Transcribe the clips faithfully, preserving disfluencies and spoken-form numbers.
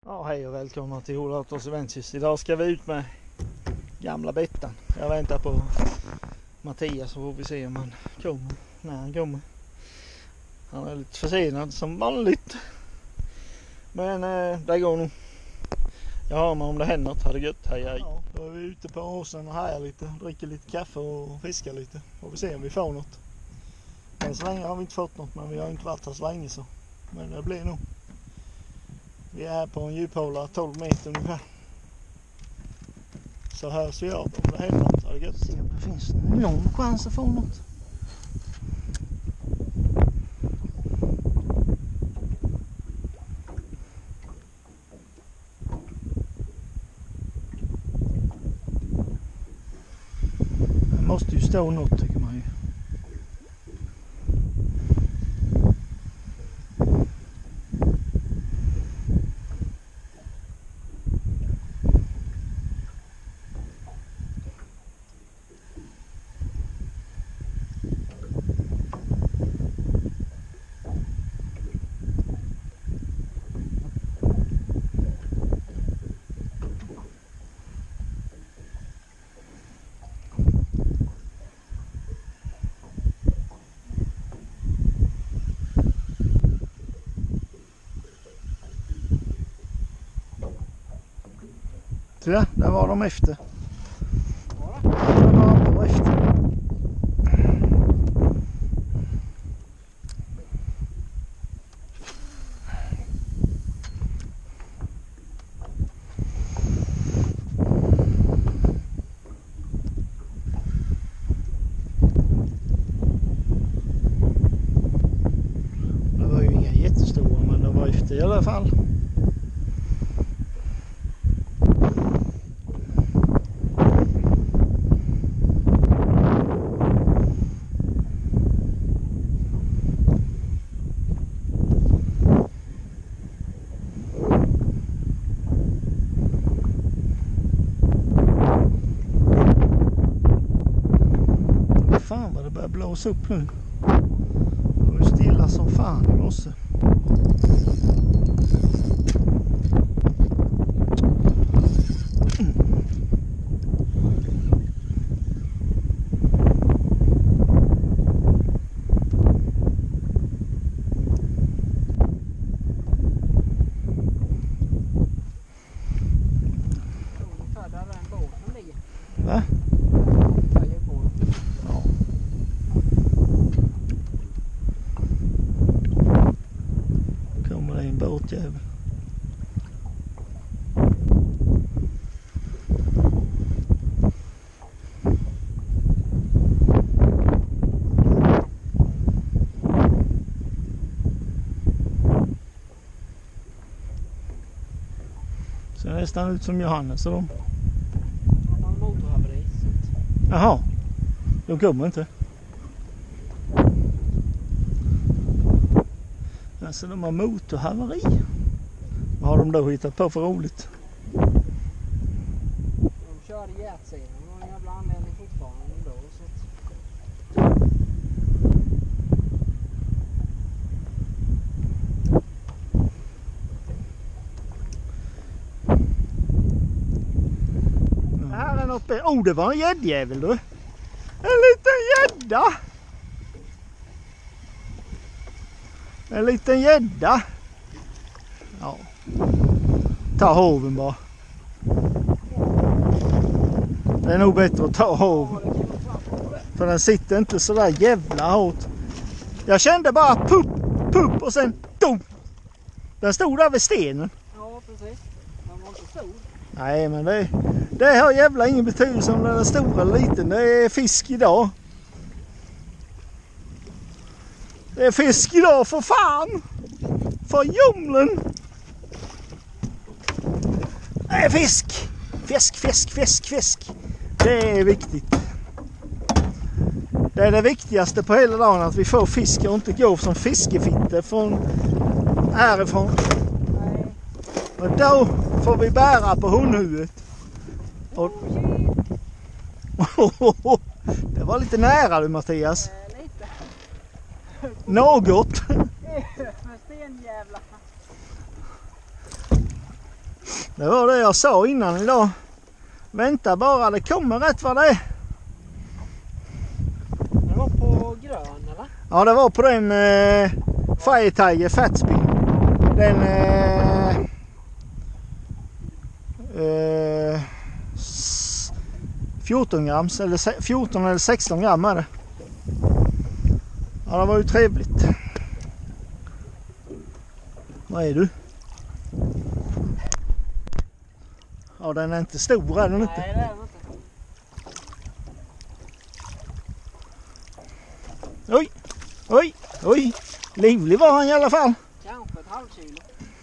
Ja, hej och välkomna till Ola Autos Adventures. Idag ska vi ut med gamla Bettan. Jag väntar på Mattias så får vi se om han kommer, när han kommer. Han är lite försenad som vanligt. Men eh, det går nog. Jag hör mig om det händer något. Ha det gött, hej hej. Ja, då är vi ute på åsen och här lite, dricker lite kaffe och fiskar lite. Får vi se om vi får något. Än så länge har vi inte fått något, men vi har inte varit här så länge så. Men det blir nog. Vi är på en djuphåla tolv meter ungefär. Så hörs vi av om det händer något. Ha det gött. Se om det finns någon chans att få något. Det måste ju stå något tycker man ju. Ja, där var de efter. Ja, där var de efter. Det var ju inga jättestora, men de var efter i alla fall. Fan vad det börjar blåsa upp nu. Det var ju stilla som fan i morse. Va? Båtjävel. Ser nästan ut som Johannes och de. Han har motorhaveri. Jaha, de kommer inte. Alltså de har motorhaveri. Vad har de då hittat på för roligt? De körde hjärtsidan och någon jävla anledning fortfarande ändå. Så att... Det här är något... Oh, det var en gäddjävel du. En liten gädda. En liten gädda. Ja. Ta hoven bara. Det är nog bättre att ta hoven. För den sitter inte så där jävla hårt. Jag kände bara pupp, pupp och sen dum. Den stod där vid stenen. ja, precis. Den var inte stor. Nej, men det, det har jävla ingen betydelse om den är stor eller liten. Det är fisk idag. Det är fisk idag för fan. För jumlen. Det är fisk. Fisk, fisk, fisk, fisk. Det är viktigt. Det är det viktigaste på hela dagen att vi får fisk och inte går som fiskefitte från härifrån. Nej. Och då får vi bära på hundhuvudet. Och... Det var lite nära du Mattias. Eh, lite. Något. Med stenjävlar. Det var det jag sa innan idag. Vänta bara, det kommer rätt vad det är. Det var på grön eller? Ja, det var på den eh, Fire Tiger Fatspin. Den eh, eh, fjorton grams eller fjorton eller sexton gram är det. Ja, det var ju trevligt. Vad är du? Ja, den är inte stor, är den inte? Nej, det är den inte. Oj, oj, oj. Livlig var han i alla fall. Kanske ett halvkilo.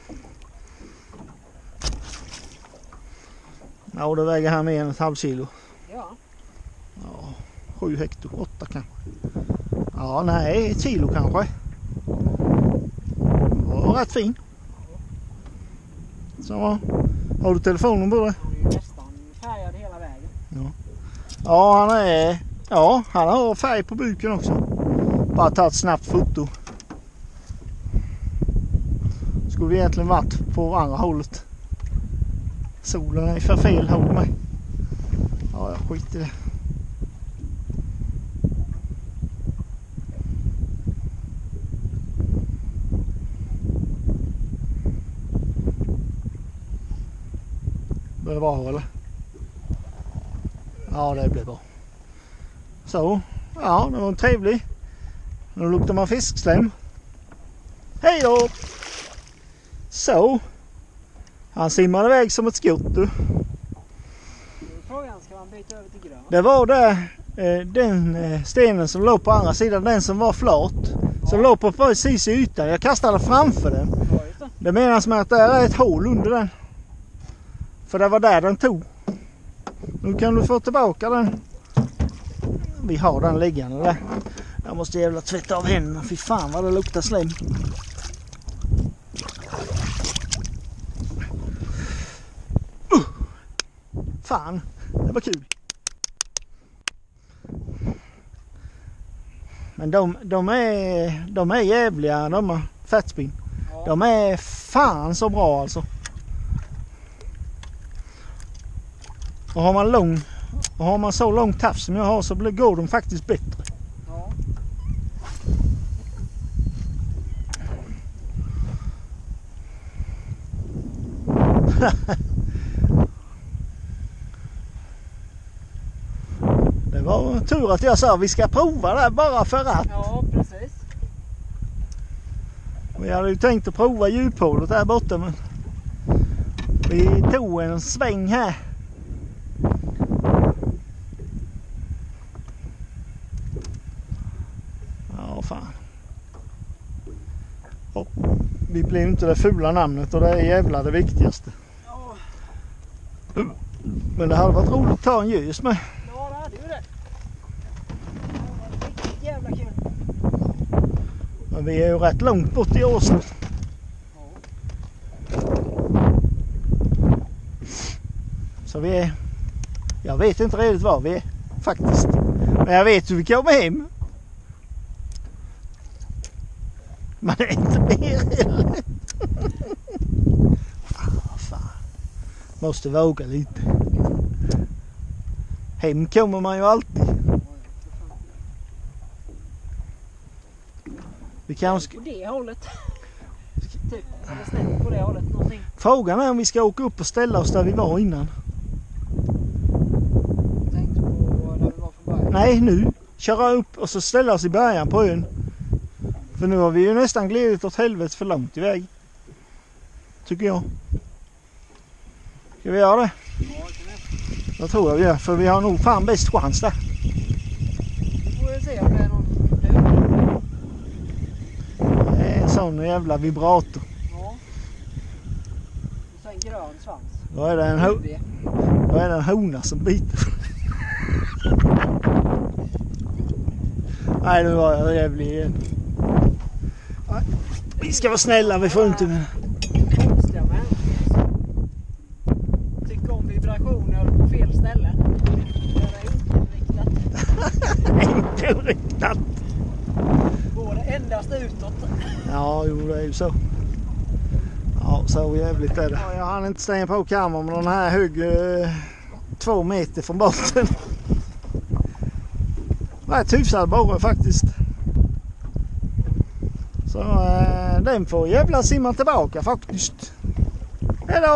Ja, det väger han mer än ett halvt kilo. Ja. Ja, sju hekto, åtta kanske. Ja, nej, ett kilo kanske. Var rätt fin. Så, har du telefonen på det? Han är ju nästan färgad hela vägen. Ja. Ja, han är... Ja, han har färg på buken också. Bara ta ett snabbt foto. Skulle vi egentligen varit på andra hållet. Solen är för fel håll med. Ja, jag skiter i det. Det var eller? Ja, det blev bra. Så, ja, det var en trevlig. Nu luktar man fiskslem. Hej då! Så. Han simmade iväg som ett skott du. Frågan, ska man byta över till grön? Det var där eh, den eh, stenen som låg på andra sidan, den som var flat. Ja. Som låg på precis i ytan. Jag kastade framför den. Ja, just det. Det menas med att det är ett hål under den. För det var där den tog. Nu kan du få tillbaka den. Vi har den liggande där. Jag måste jävla tvätta av händerna. Fy fan vad det luktar slem. Uh, fan, det var kul. Men de, de, är, de är jävliga, de har fatspin. Ja. De är fan så bra alltså. Och har man lång och har man så lång tafs som jag har så blir går de faktiskt bättre. Ja. Det var tur att jag sa vi ska prova det bara för att. Ja, precis. Vi hade ju tänkt att prova djuphålet där borta, men vi tog en sväng här. Ja, fan. Oh, vi blev inte det fula namnet och det är jävla det viktigaste. Ja. Men det hade varit roligt att ta en ljus med. Ja, det hade ju det. Det var riktigt jävla kul. Men vi är ju rätt långt bort i Åsen. Ja. Så vi är... Jag vet inte riktigt var vi är faktiskt. Men jag vet hur vi kommer hem. Men det är inte mer heller. Fan, fan. Måste våga lite. Hem kommer man ju alltid. Vi kanske... På det hållet. Typ, eller snett på det hållet någonting. Frågan är om vi ska åka upp och ställa oss där vi var innan. Tänkte på där vi var från början. Nej, nu. Köra upp och så ställa oss i början på ön. För nu har vi ju nästan glidit åt helvete för långt iväg. Tycker jag. Ska vi göra det? Ja, det kan jag. Jag tror jag vi gör. För vi har nog fan bäst chans där. Vi får ju se om det är någon död. Det är en sån jävla vibrator. Ja. Och sen grön svans. Då är det en, ho- då är det en hona som biter. Nej, nu var jag jävlig igen. Vi ska vara snälla, vi får inte... Konstiga människor. Tycker om vibrationer på fel ställe. Det är inte riktat. Inte riktat. Går det endast utåt. Ja, jo, det är ju så. Ja, Ja, så jävligt är det. Ja, jag hann inte stänga på kameran, men den här högg eh, två meter från botten. Det är ett hyfsat borre faktiskt. Så eh, den får jävla simma tillbaka faktiskt. Hejdå!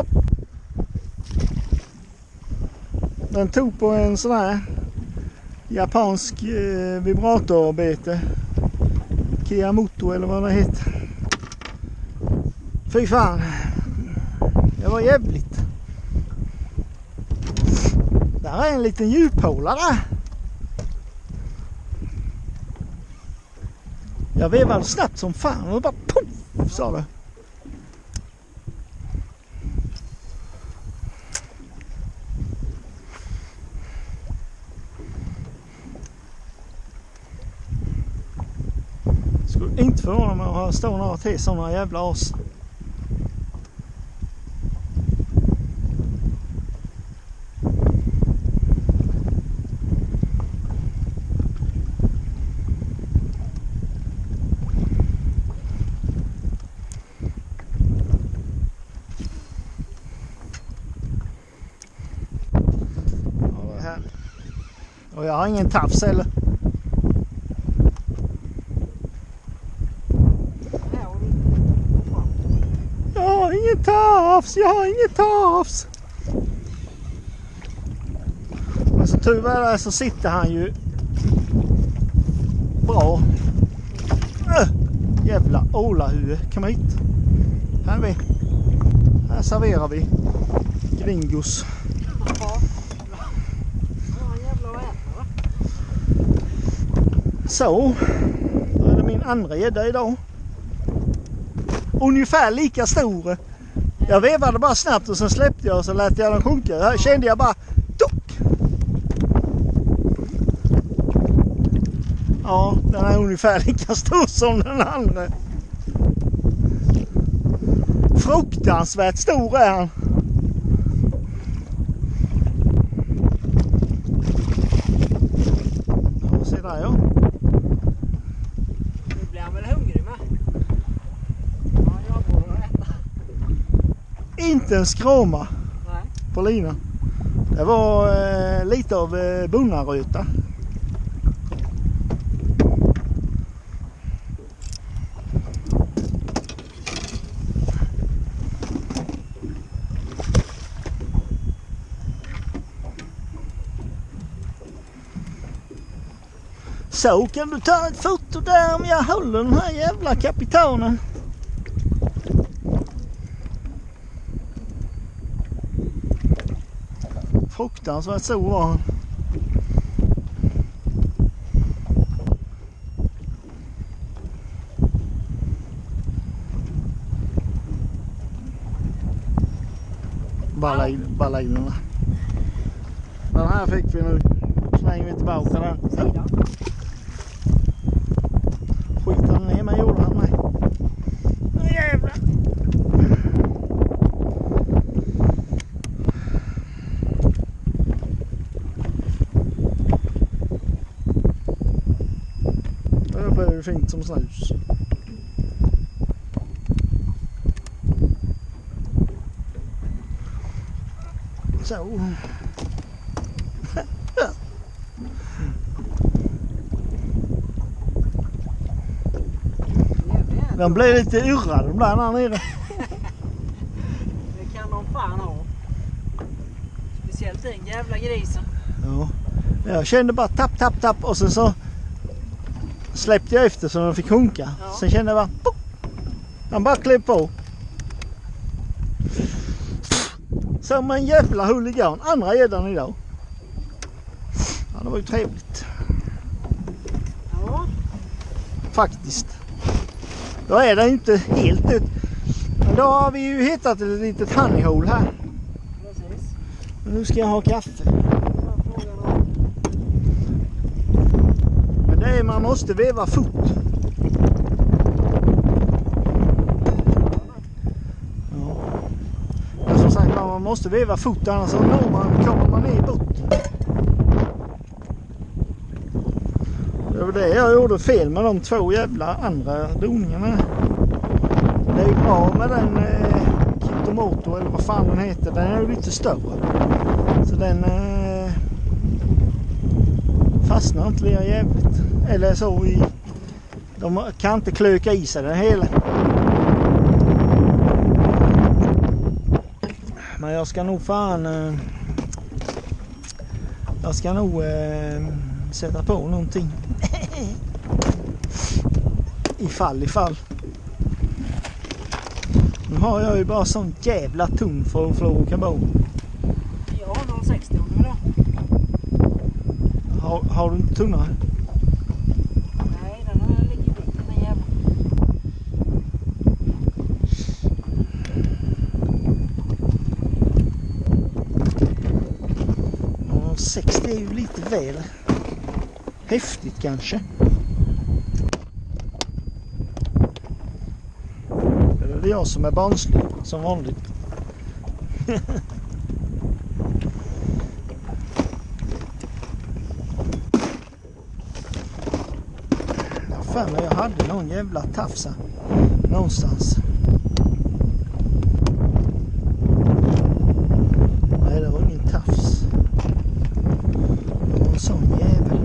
Den tog på en sån här japansk eh, vibratorarbete. Kiamoto eller vad det heter. Fy fan. Det var jävligt. Där är en liten djuphålare. Jag vevade snabbt som fan och bara poff, sa det. Skulle inte förvåna mig att ha stå några till sådana jävla as. Och jag har ingen tafs heller. Jag har ingen tafs, jag har ingen tafs. Men så tur är det så sitter han ju bra. Äh, jävla ålahuvud, kom hit. Här är vi. Här serverar vi gringos. Så, då är det min andra gädda idag. Ungefär lika stor. Jag vevade bara snabbt och sen släppte jag och så lät jag den sjunka. Här kände jag bara tuck. Ja, den är ungefär lika stor som den andra. Fruktansvärt stor är han. Ja, se där ja. Inte en skråma. Nej. På linan. Det var eh, lite av eh, bunnaröta. Så kan du ta ett foto där om jag håller den här jävla kapitanen. Fruktansvärt så var han. Ballagerna. Den här fick vi nu. Slänger vi tillbaka den. Skiten ner med gjorde han med. Nu jävlar. Det är fint som snus. Så. Den blev lite yrrad den där nere. Det kan de fan ha. Speciellt den jävla grisen. Ja. Jag kände bara tapp, tapp, tapp och sen så släppte jag efter så den fick sjunka. Ja. Sen kände jag bara pop. Han bara klev på. Som en jävla huligan. Andra gäddan idag. Ja, det var ju trevligt. Ja. Faktiskt. Då är det inte helt ut. Men då har vi ju hittat ett litet honeyhole här. Precis. Men nu ska jag ha kaffe. Men det är man måste veva fot. Ja. Men som sagt man måste veva fot annars så når man, kommer man ner bort. Det var det jag gjorde fel med de två jävla andra doningarna. Det är ju bra med den eh, Yamamoto eller vad fan den heter, den är ju lite större. Så den eh, fastnar inte lika jävligt. Eller så i... De kan inte klöka i sig den hela. Men jag ska nog fan... Eh, jag ska nog eh, sätta på någonting. Ifall, ifall. Nu har jag ju bara sån jävla ton för fluorokarbon. Jag har noll sextio nu då. Har, har du inte tunnare? Nej, den har ligger i bilen, den jävla. Ja, sextio är ju lite väl häftigt kanske. Eller det är jag som är barnslig som vanligt. Jag fan, jag hade någon jävla tafsa någonstans. Nej, det var ingen tafs. Det var en sån jävel.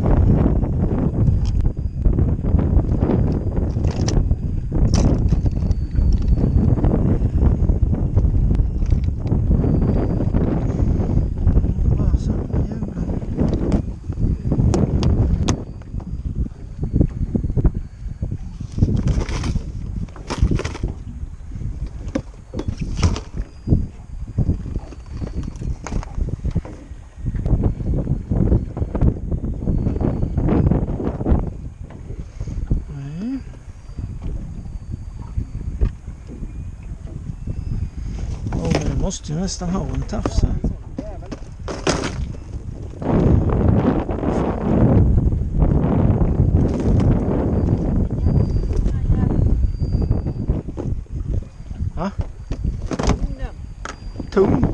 Måste ju nästan ha en tafsa. Va? Tung.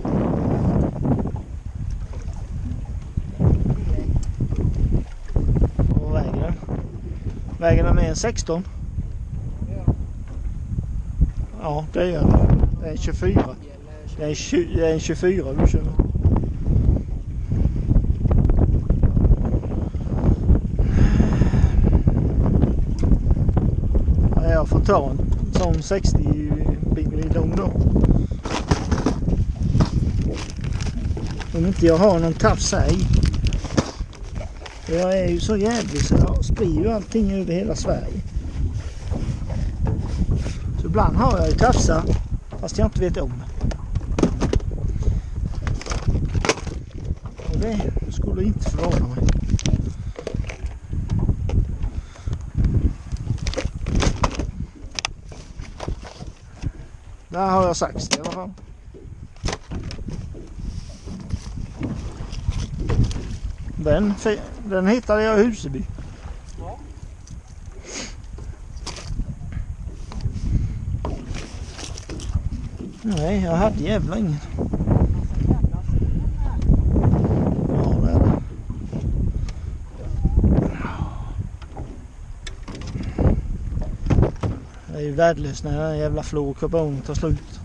Vad väger den? Väger den mer än sexton? Ja, det gör den. Det är tjugofyra. Det är, tjugo, det är en tjugofyra du kör. Ja, jag får ta en som sextio bingelidong då. Om inte jag har någon tafs här i. Jag är ju så jävlig så jag sprider ju allting över hela Sverige. Så ibland har jag ju tafsar fast jag inte vet om. Det skulle inte förvåna mig. Där har jag sax i alla fall. Den, den hittade jag i Huseby. Ja. Nej, jag hade jävla ingen. Det är ju värdelöst när den jävla fluorokarbon tar slut.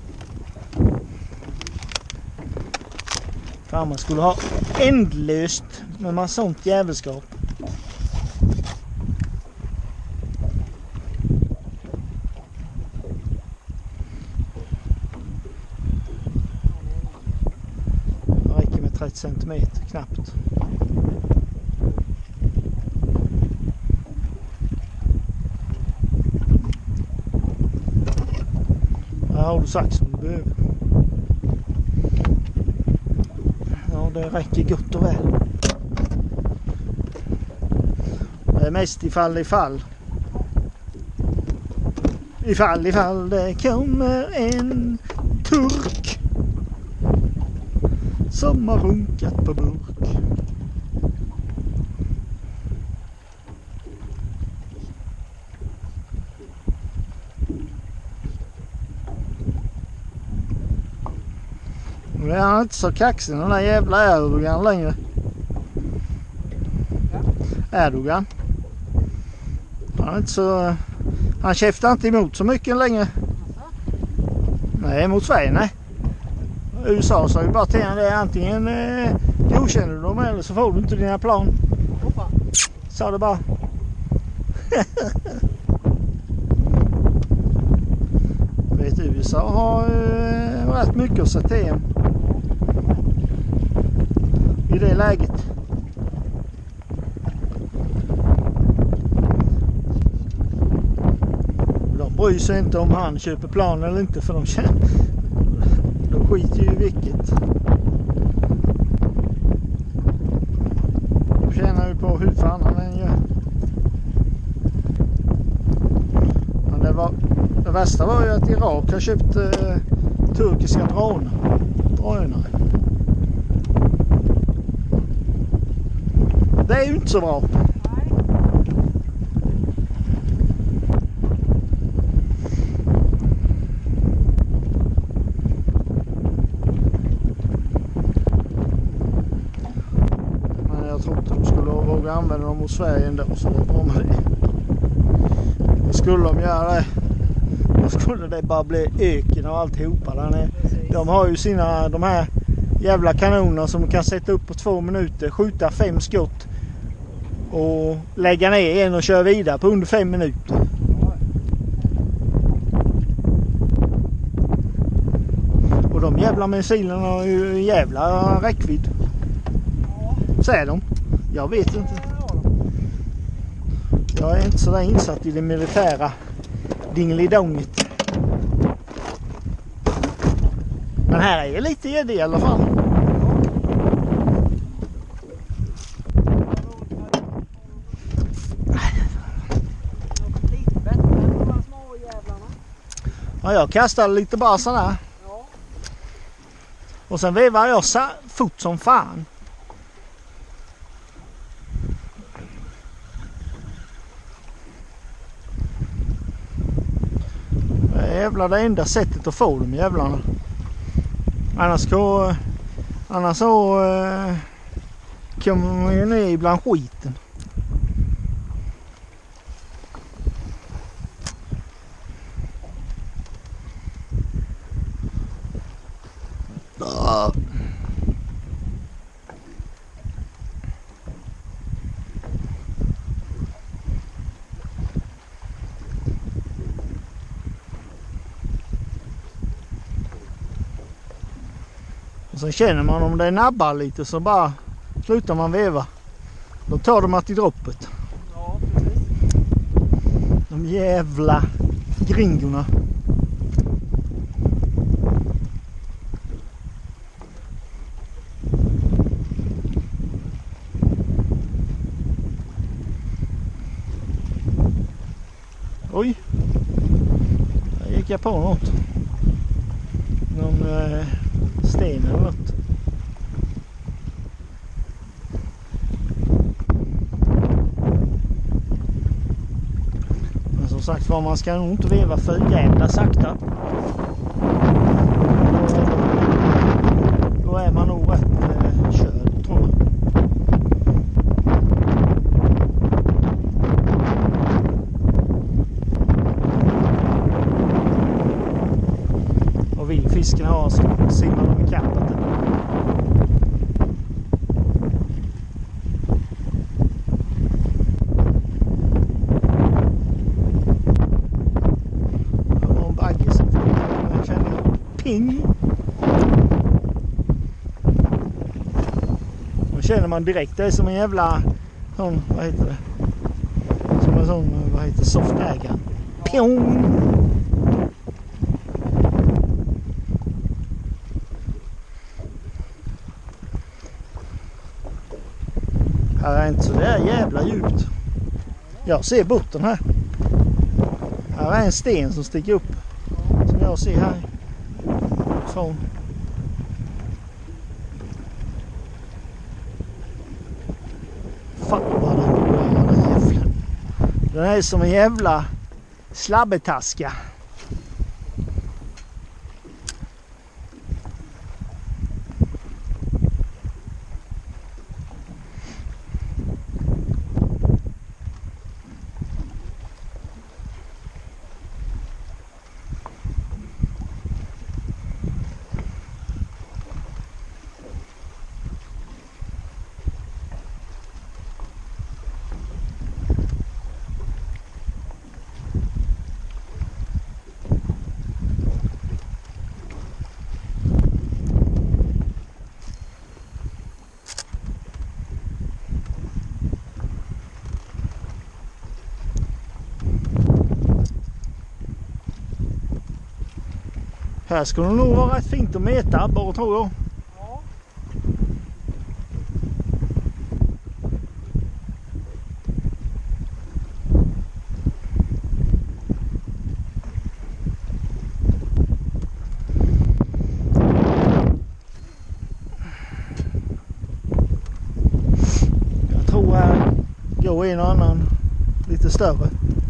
Fan, man skulle ha ändlöst med man sånt jävelskap. Det räcker med trettio centimeter knappt. Här har du sax som du behöver. Ja, det räcker gott och väl. Det är mest ifall ifall. Ifall ifall det kommer en turk som har runkat på burk. Nu är han inte så kaxig den där jävla Erdogan längre. Ja. Erdogan. Han är inte så... Han käftar inte emot så mycket längre. Nej, mot Sverige, nej. U S A sa ju bara till en det, antingen eh, godkänner du dem eller så får du inte dina plan. Hoppa. Sa det bara. Jag vet U S A har eh, rätt mycket att säga till i det läget. De bryr sig inte om han köper plan eller inte, för de känner, de skiter ju i vilket. De tjänar ju på hur fan han än gör. Men det, var, det värsta var ju att Irak har köpt eh, turkiska drönare. drönare. Det är ju inte så bra. Använder dem mot Sverige ändå, så det är bra med det. Och skulle de göra det, då skulle det bara bli öken och alltihopa där nere. De har ju sina, de här jävla kanonerna som de kan sätta upp på två minuter, skjuta fem skott och lägga ner en och köra vidare på under fem minuter. Och de jävla missilerna har ju jävla räckvidd. Säger de. Jag vet inte. Jag är inte så där insatt i det militära dingelidonget. Men här är ju lite gädde i alla fall. Ja, jag kastade lite bara sådär. Och sen vevade jag fort som fan. Jävlar, det enda sättet att få dem jävlarna. Annars så, annars så eh, kommer man ju ner ibland skiten. Ah. Och så känner man om det nabbar lite så bara slutar man veva. Då tar de att i droppet. Ja, precis. De jävla gringorna. Oj. Där gick jag på något. Någon eh, sten eller något. Men som sagt var, man ska nog inte veva för jävla sakta. Då är man nog rätt eh, körd, tror jag. Och vill fisken ha så simmar de i kappet. Det var en bagge som jag känner ping. Då känner man direkt, det är som en jävla sån, vad heter det? Som en sån, vad heter soft ägare. Pjong! Här är inte så där jävla djupt. Jag ser botten här. Här är en sten som sticker upp. Som jag ser här. Från. Fan vad den är, den jävla. Den är som en jävla slabbetaska. Här skulle det nog vara rätt fint att mäta bara, tror jag. Ja. Jag tror här går en och annan lite större.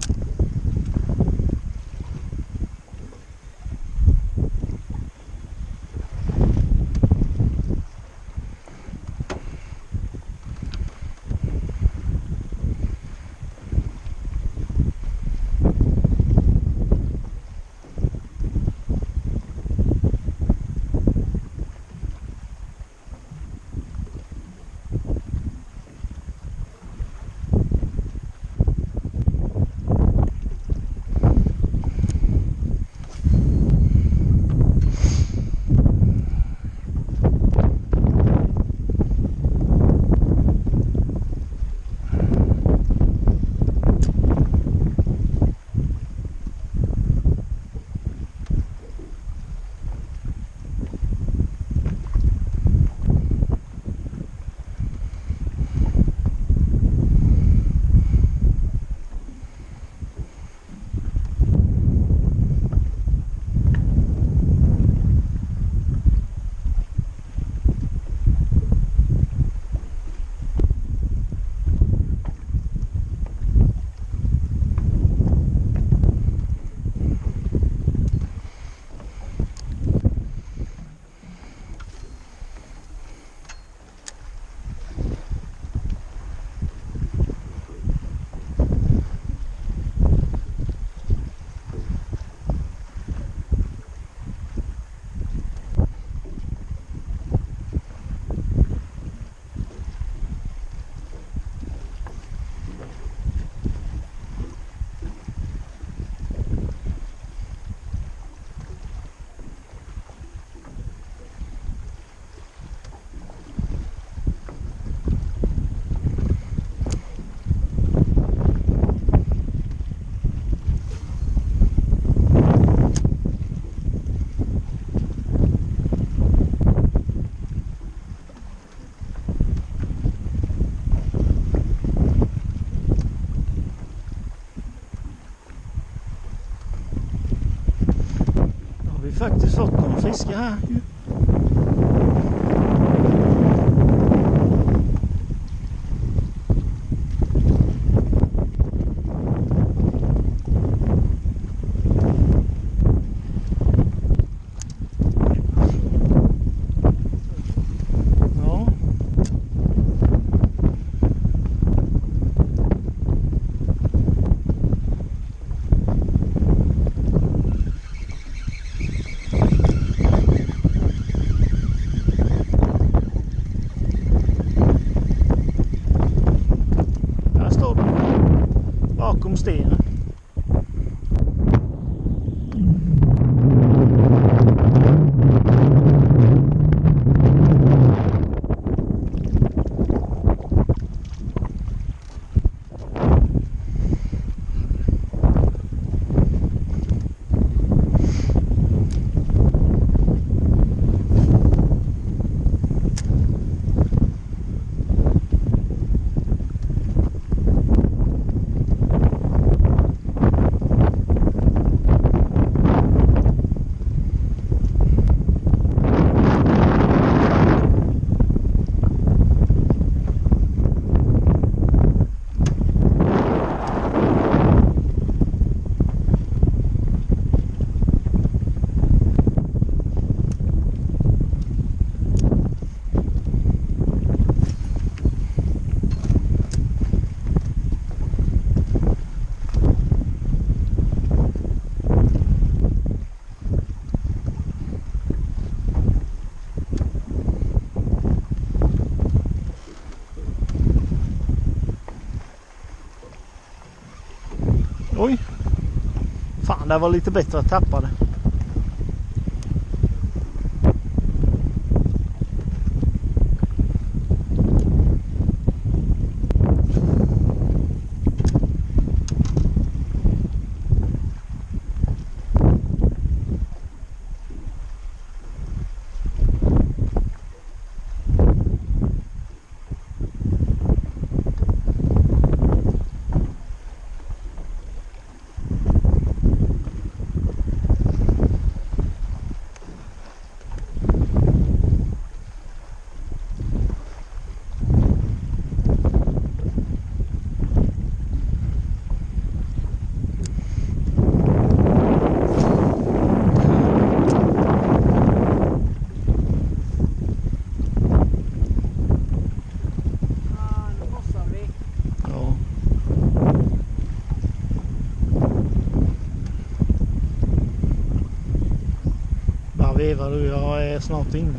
Faktiskt fått några fiskar här ju. Ja. Bakom stenen. Oj. Fan, det var lite bättre att tappa det. hundra du, jag är snart inne.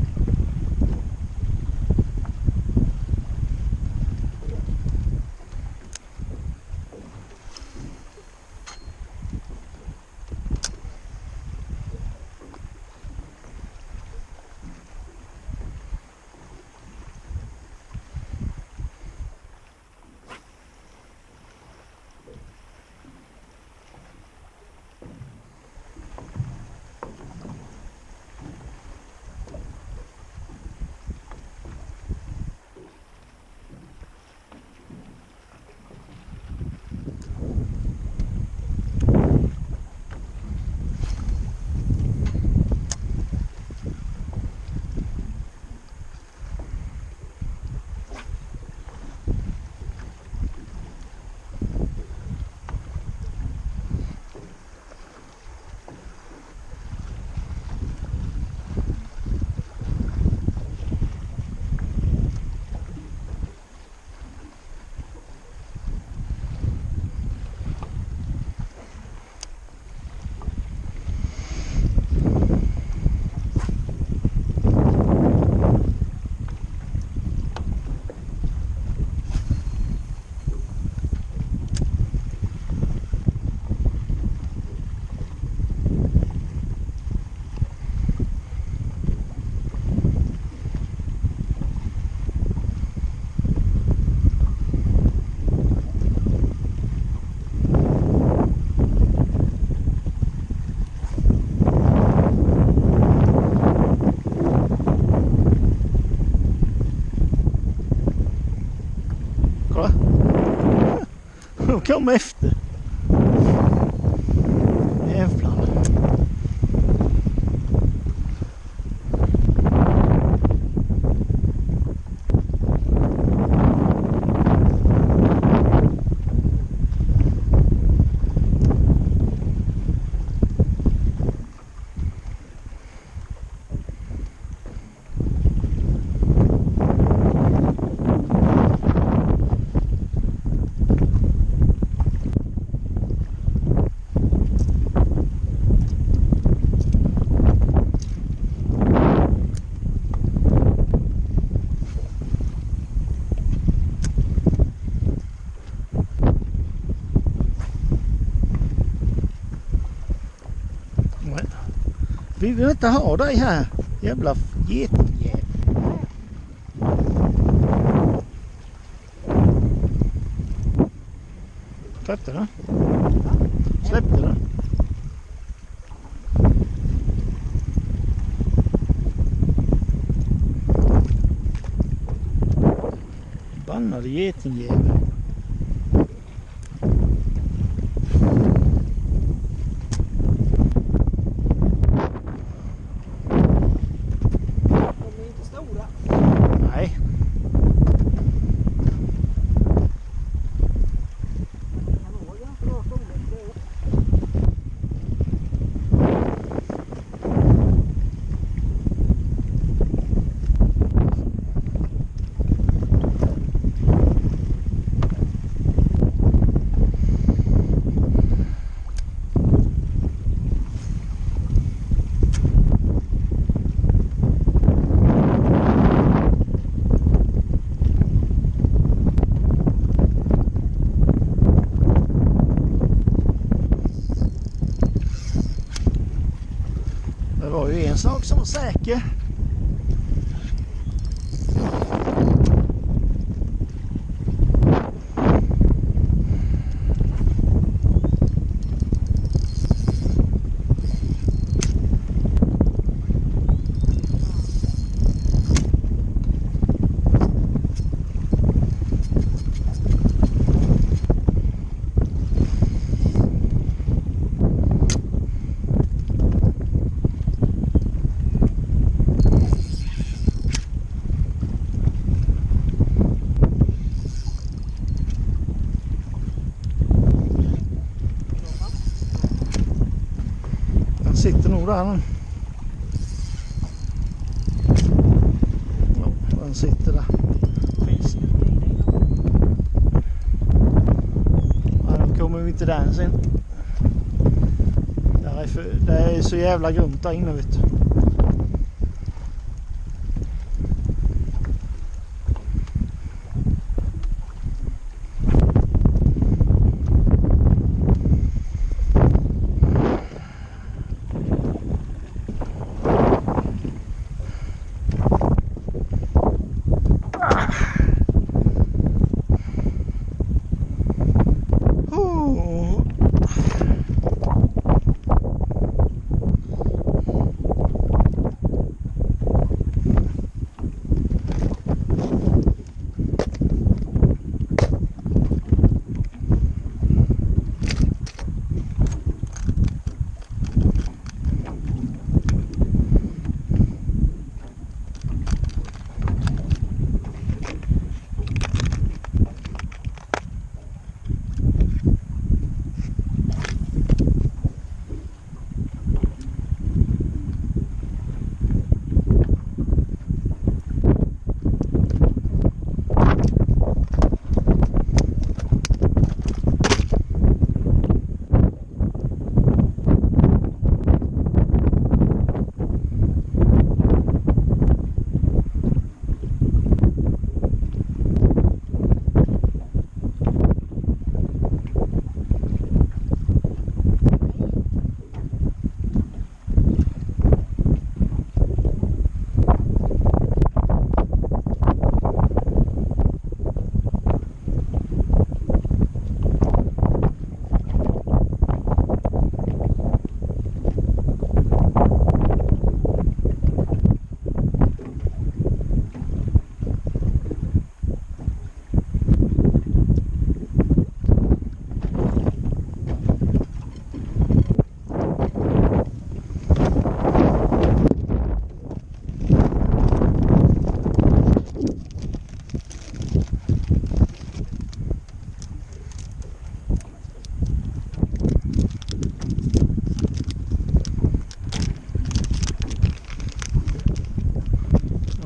Kom efter. Jävlar. Vi vill inte ha dig här. Jävla getingjävel. Släppte den? Släppte den? Bannade getingjävel. Det var ju en sak som var säker. Sitter nog där nu. Ja, den sitter där. Finns. Ja, då kommer vi inte där sen. Där är för, det är så jävla grunt där inne, vet du.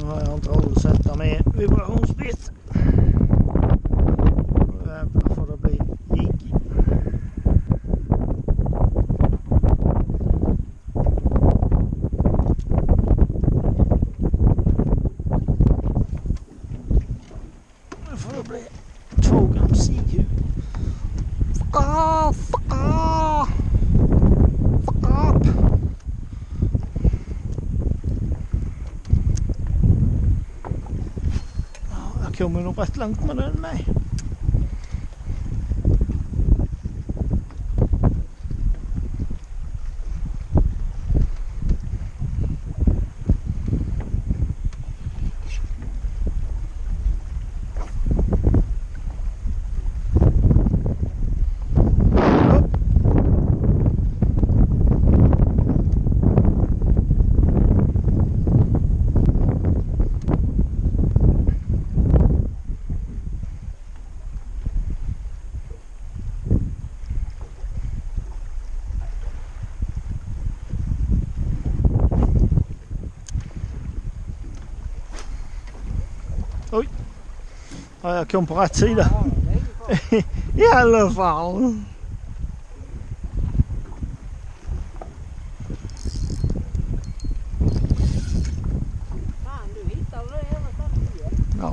har jag inte råd att sätta med vibrationsbit. Då jävlar får det bli jigg. Nu får det bli två gram sighud. Fuck fuck fuck up. Ja, jag kommer nog rätt långt med den med. Oj, ja, jag kom på rätt sida. Ja, det är ju bra. I alla fall. Fan, du hittade det hela tiden. Ja,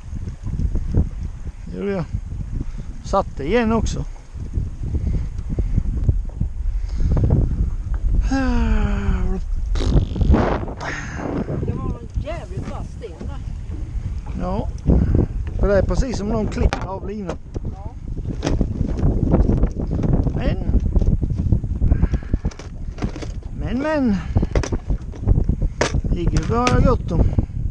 det gjorde jag. Satt det igen också. Det var en jävligt vass sten där. Ja, för det är precis som någon klipper av linan. Ja. Men, men, men. Ligger ju bara gott om.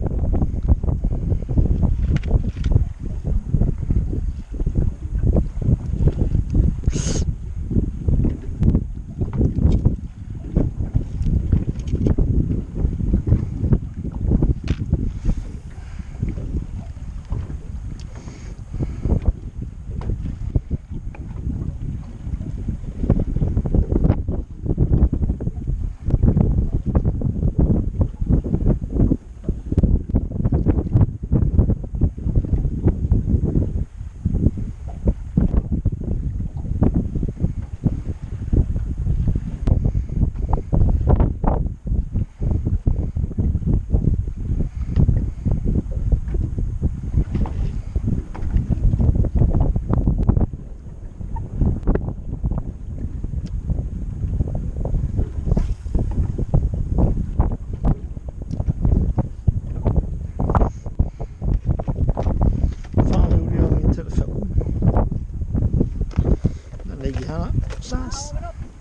någonstans.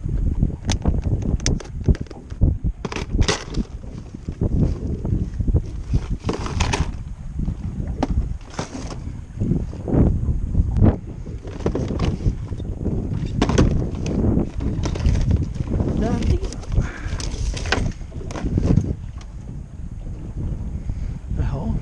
Där ligger den. Jaha.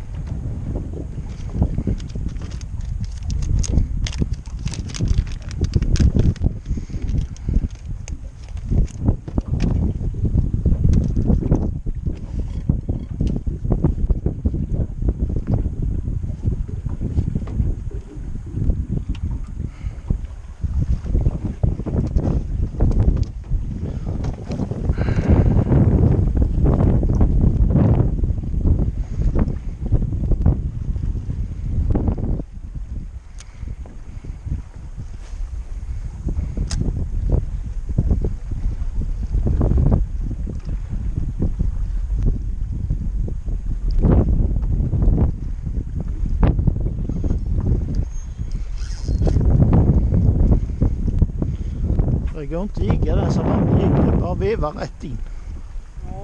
Det går inte att jigga den så man jiggar, bara vevar rätt in. Ja.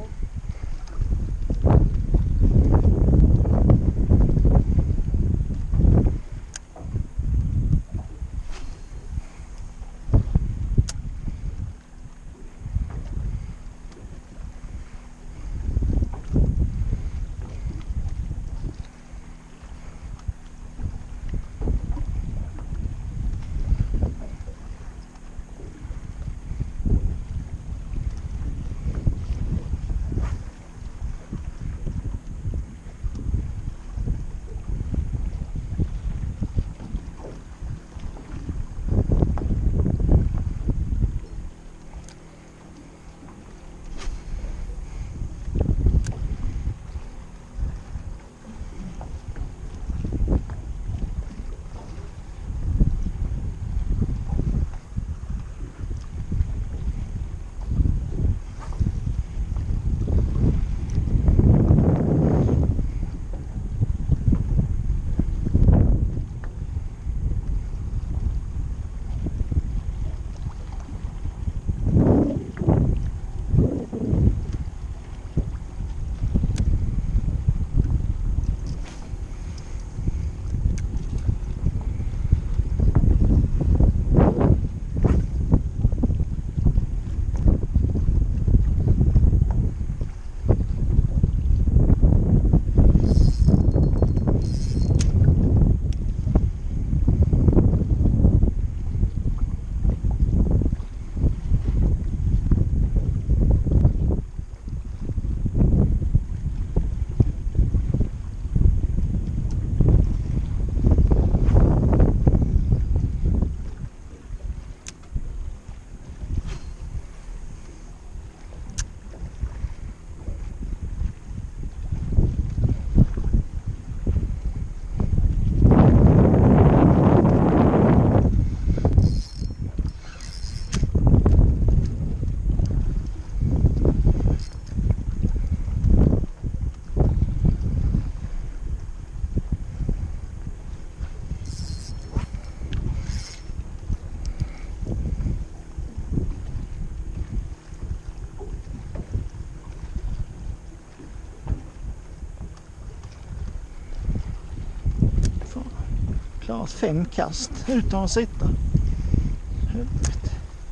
Klarat fem kast utan att sitta. Helvete.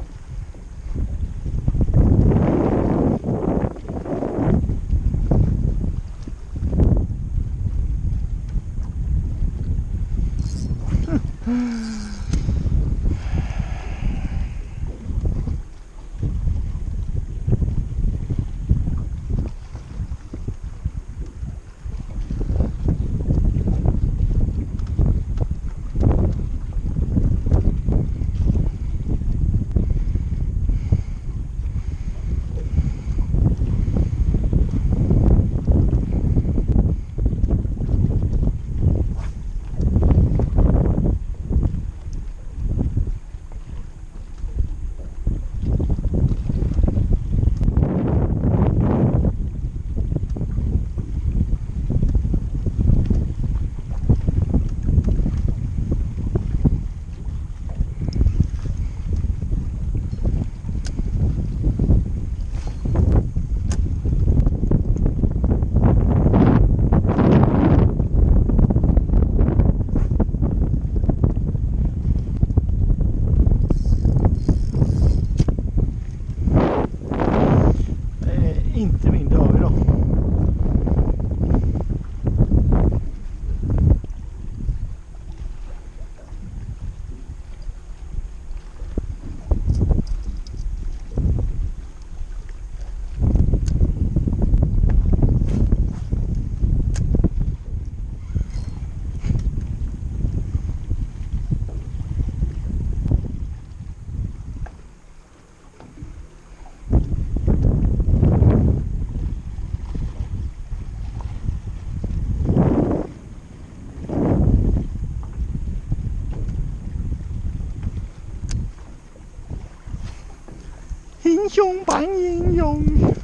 Yin Yong Bang Yin Yong.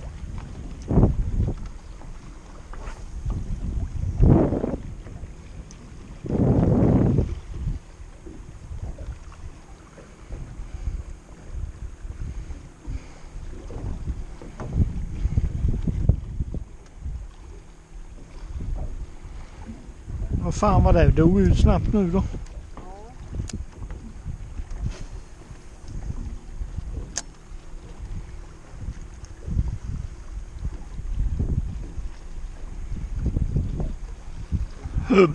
Vad fan var det? Dog ut snabbt nu då. Uh.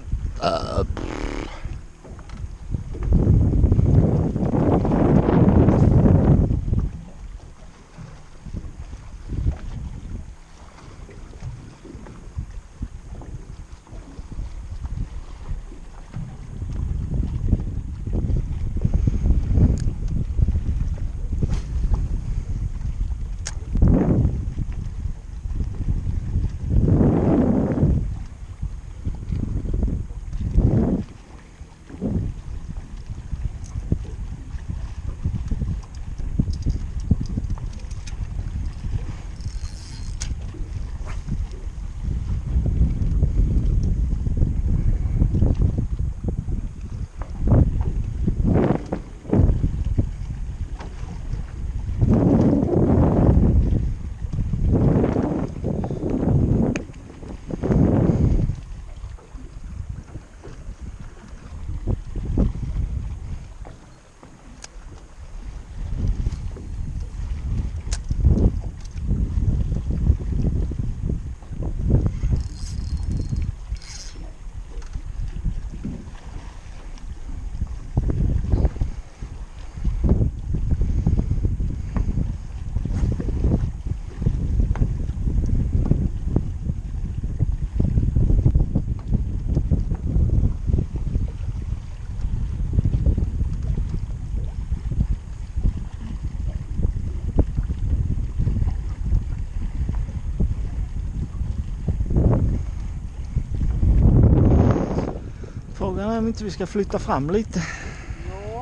Frågan är om inte vi ska flytta fram lite. Ja.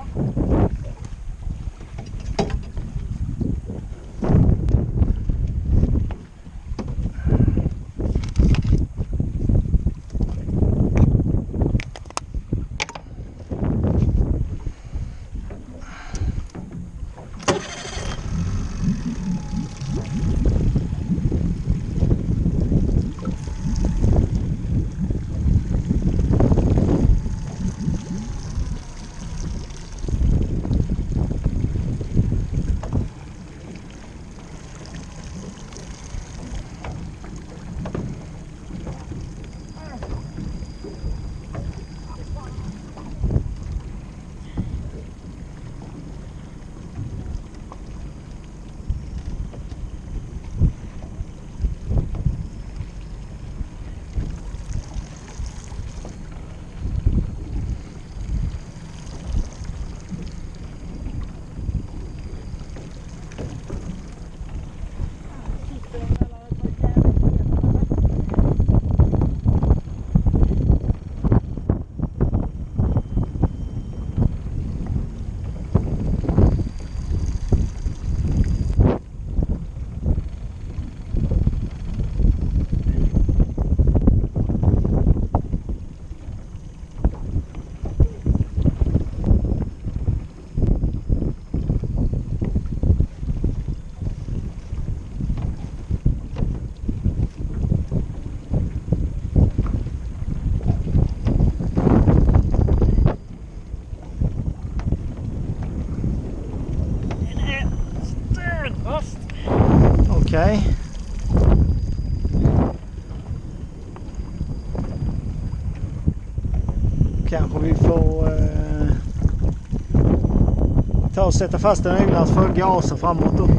kanske vi får eh, ta och sätta fast den öglan så får gasa framåt då.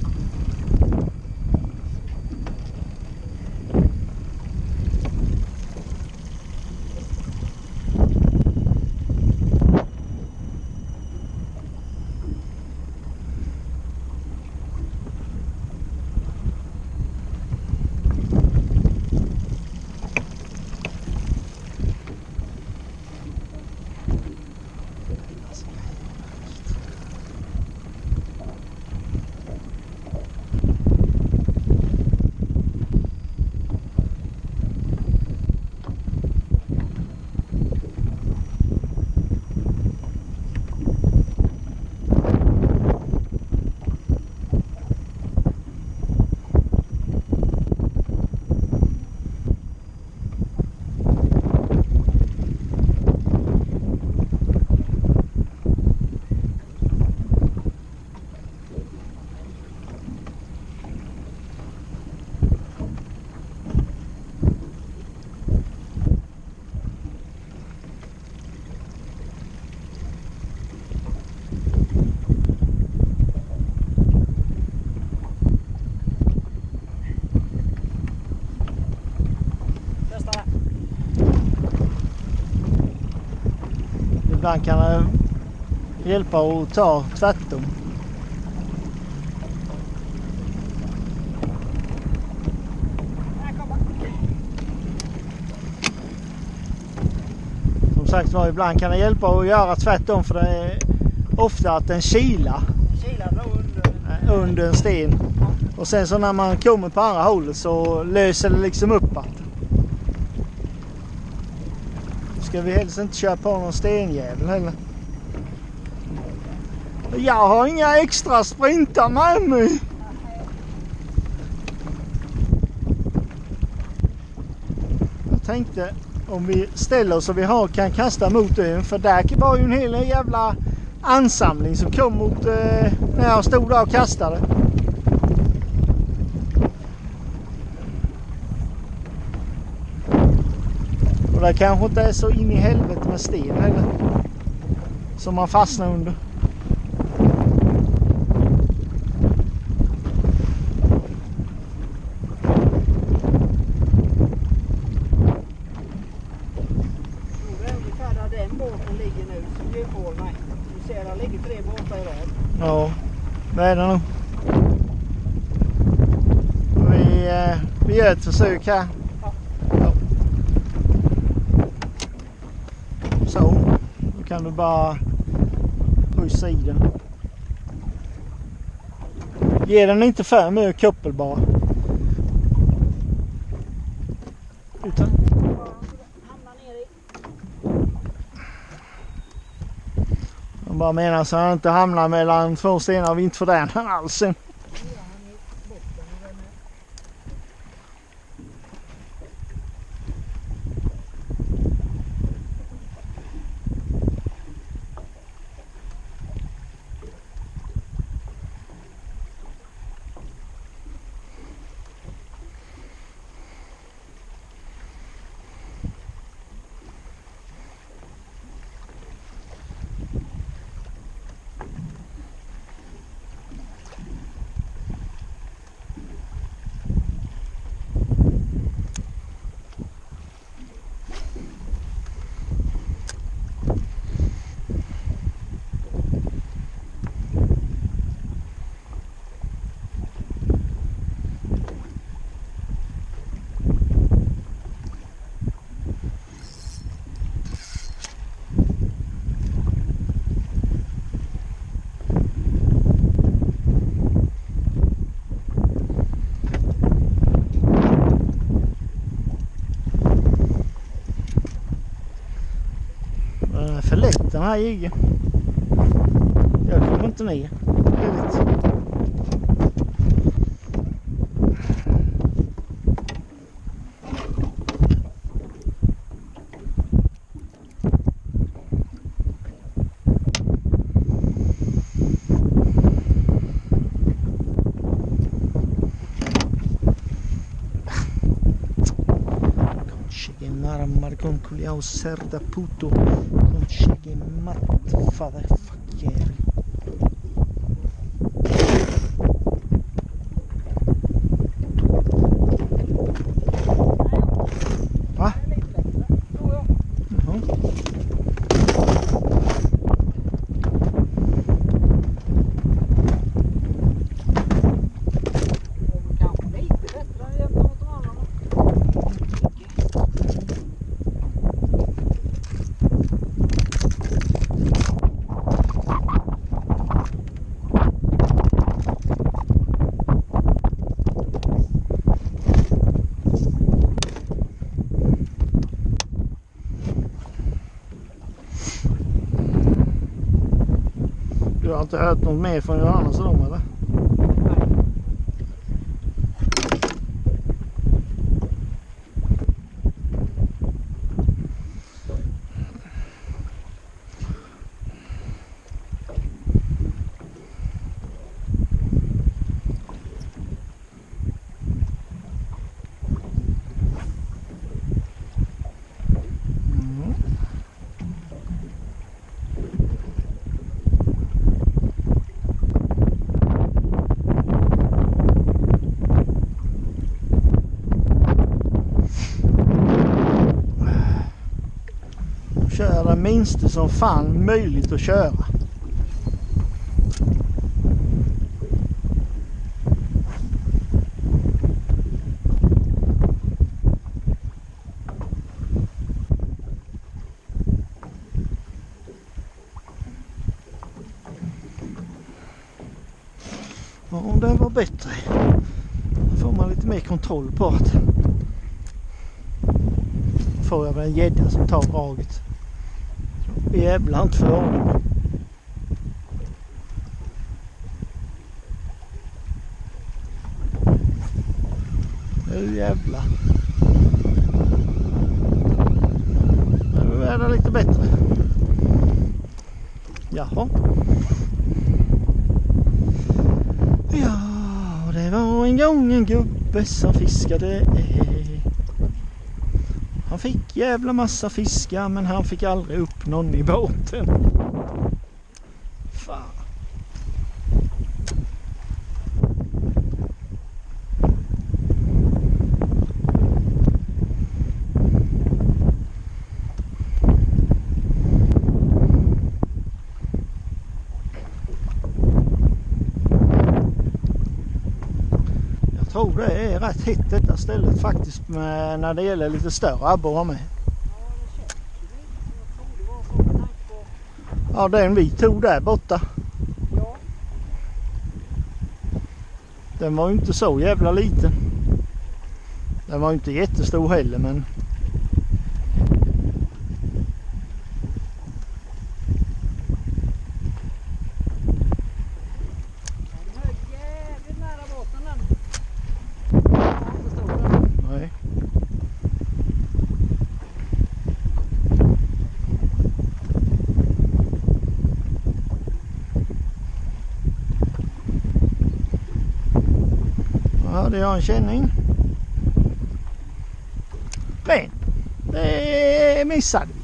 Ibland kan det hjälpa att ta tvärtom. Som sagt var, ibland kan det hjälpa att göra tvärtom, för det är ofta att den kilar under, under en sten. Och sen så när man kommer på andra hållet så löser det liksom uppåt. Ska vi helst inte köra på någon stenjävel heller. Jag har inga extra sprintar med mig. Jag tänkte om vi ställer oss så vi har, kan kasta mot ön. För där var ju en hel jävla ansamling som kom mot eh, när jag stod där och kastade. Och det kanske inte är så in i helvete med sten heller, som man fastnar under. Det är ungefär där den båten ligger nu som du får mig. Du ser, där ligger tre båtar i rad. Ja, det är det nog. Vi, eh, vi gör ett försök här. Så, då kan du bara pussa i den. Ge den inte för mycket kuppel bara. Utan. Jag bara menar så han inte hamnar mellan två stenar och inte för den alls. För lätt den här jiggen. Jag kommer inte ner. Väldigt. Chicken närmare con culiao cerda puto con cheghe matt fatherfucker. Va? Jaha. Du har inte hört något mer från Johannes och dem, eller? Köra minst som fan möjligt att köra. Ja, det var bättre. Då får man lite mer kontroll på att får jag väl en gädda som tar draget. Jävlar inte för honom. Nu jävlar. Nu är det lite bättre. Jaha. Ja, det var en gång en gubbe som fiskade. Han fick jävla massa fiskar, men han fick aldrig upp någon i båten. Fan. Jag tror det är rätt hett detta stället faktiskt, med, när det gäller lite större abborrar med. Ja, den vi tog där borta. Ja. Den var ju inte så jävla liten. Den var ju inte jättestor heller, men Den höll jävligt nära båten den. Ja, inte stor den. nej. Ja, hade jag en känning. Men det missade vi.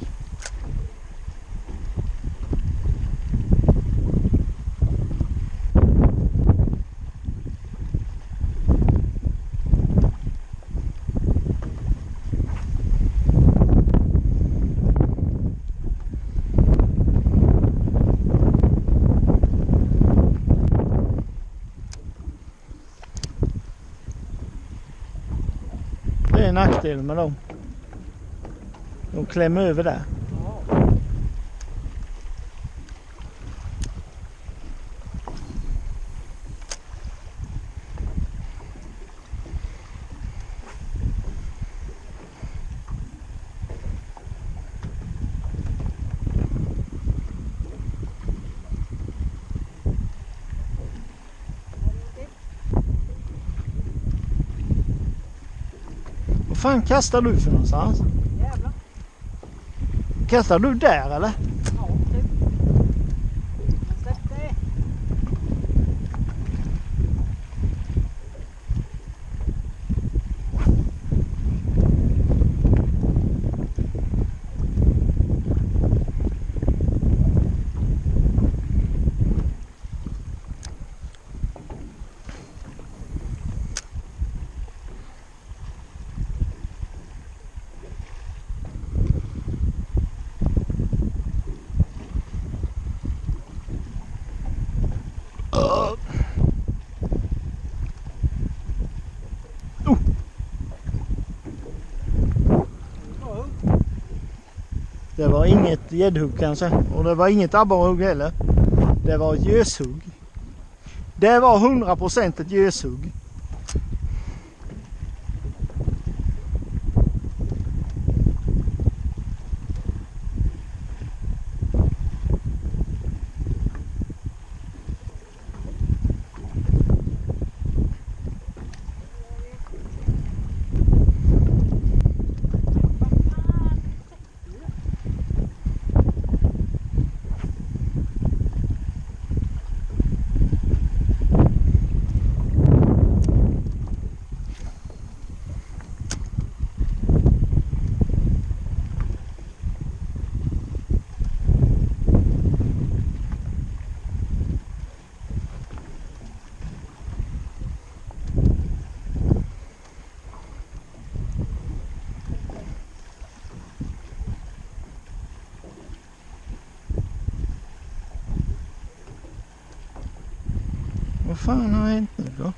Det är nackdelen med dem. De klämmer över där. Ja. Vad fan kastar du för någonstans? Jävlar. Kastar du där eller? Ja, typ. Men släpp det. Det var inget gäddhugg kanske. Och det var inget abborrhugg heller. Det var ett göshugg. Det var hundra procent ett göshugg. Vad fan har hänt nu då?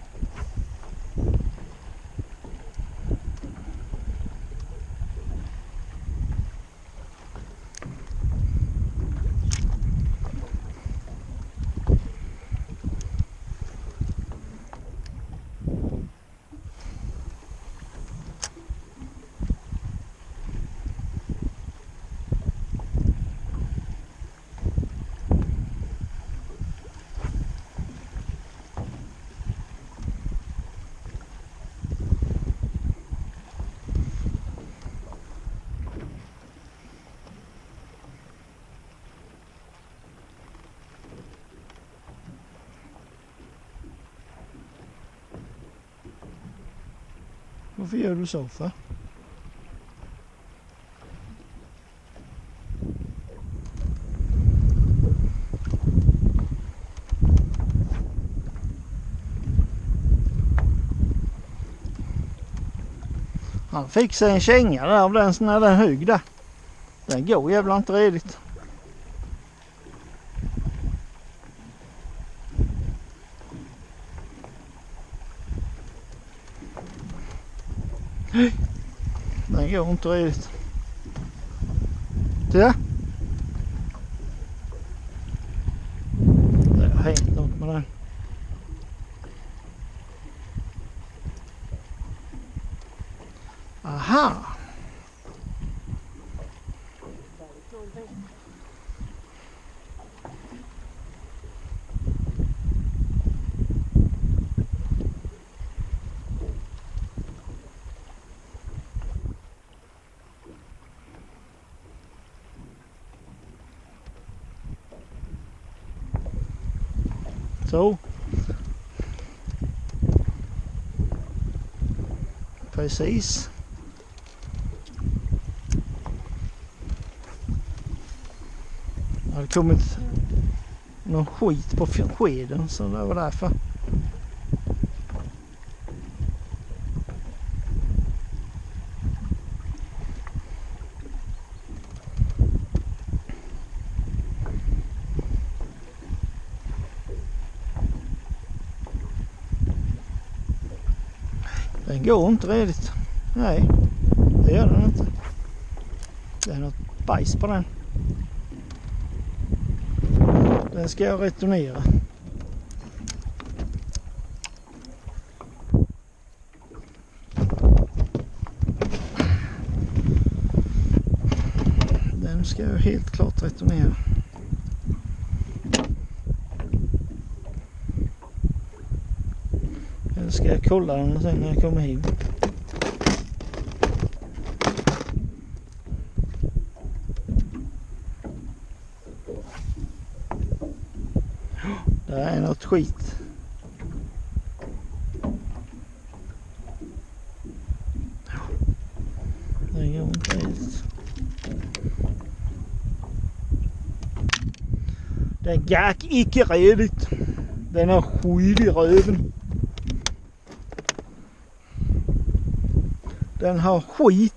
Varför gör du så för? Han fick sig en känga där av den när den högg där. Den går jävla inte redigt. Den går inte redigt. Titta. Det har hänt något med den. Aha. Så. Precis. Det hade kommit någon skit på skeden så det var därför. Den går inte redigt. Nej, det gör den inte. Det är något bajs på den. Den ska jag returnera. Den ska jag helt klart returnera. Eller ska jag kolla den sen när jag kommer hit. Det är något skit. Det går inte helt. Det gack icke redigt. Den har skit i röven. Den har skit.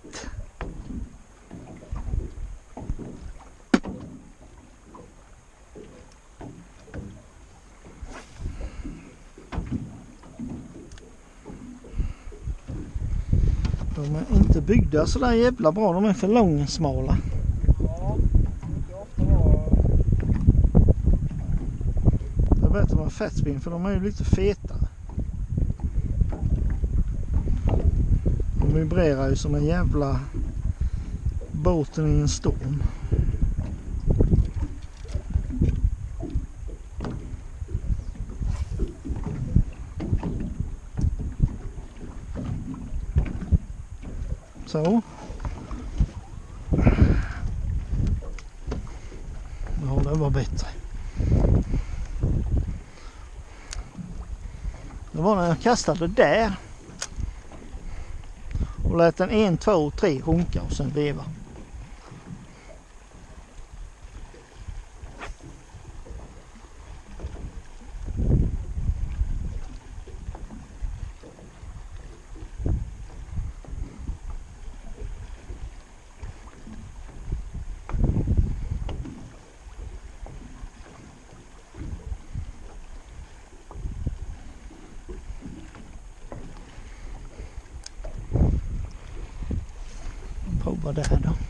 De är inte byggda så där jävla bra. De är för långsmala. Ja. är bättre med fettspinn för de är ju lite fetare. De vibrerar ju som en jävla båten i en storm. Så. Ja, det var bättre. Det var när jag kastade där. Och lät den en, två, tre runka och sen veva. Prova där då.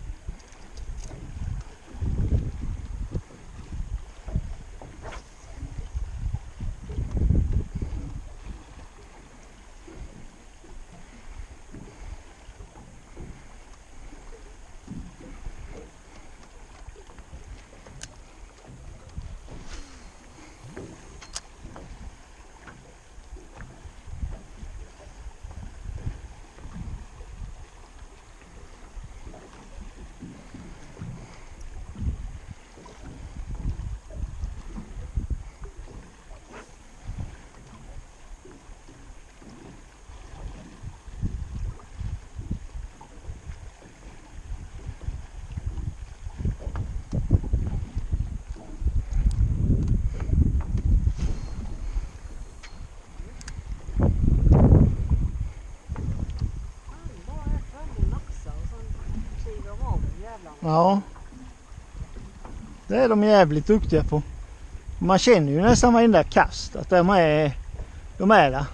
Ja. Det är de jävligt duktiga på. Man känner ju nästan varenda kast att de är, de är där.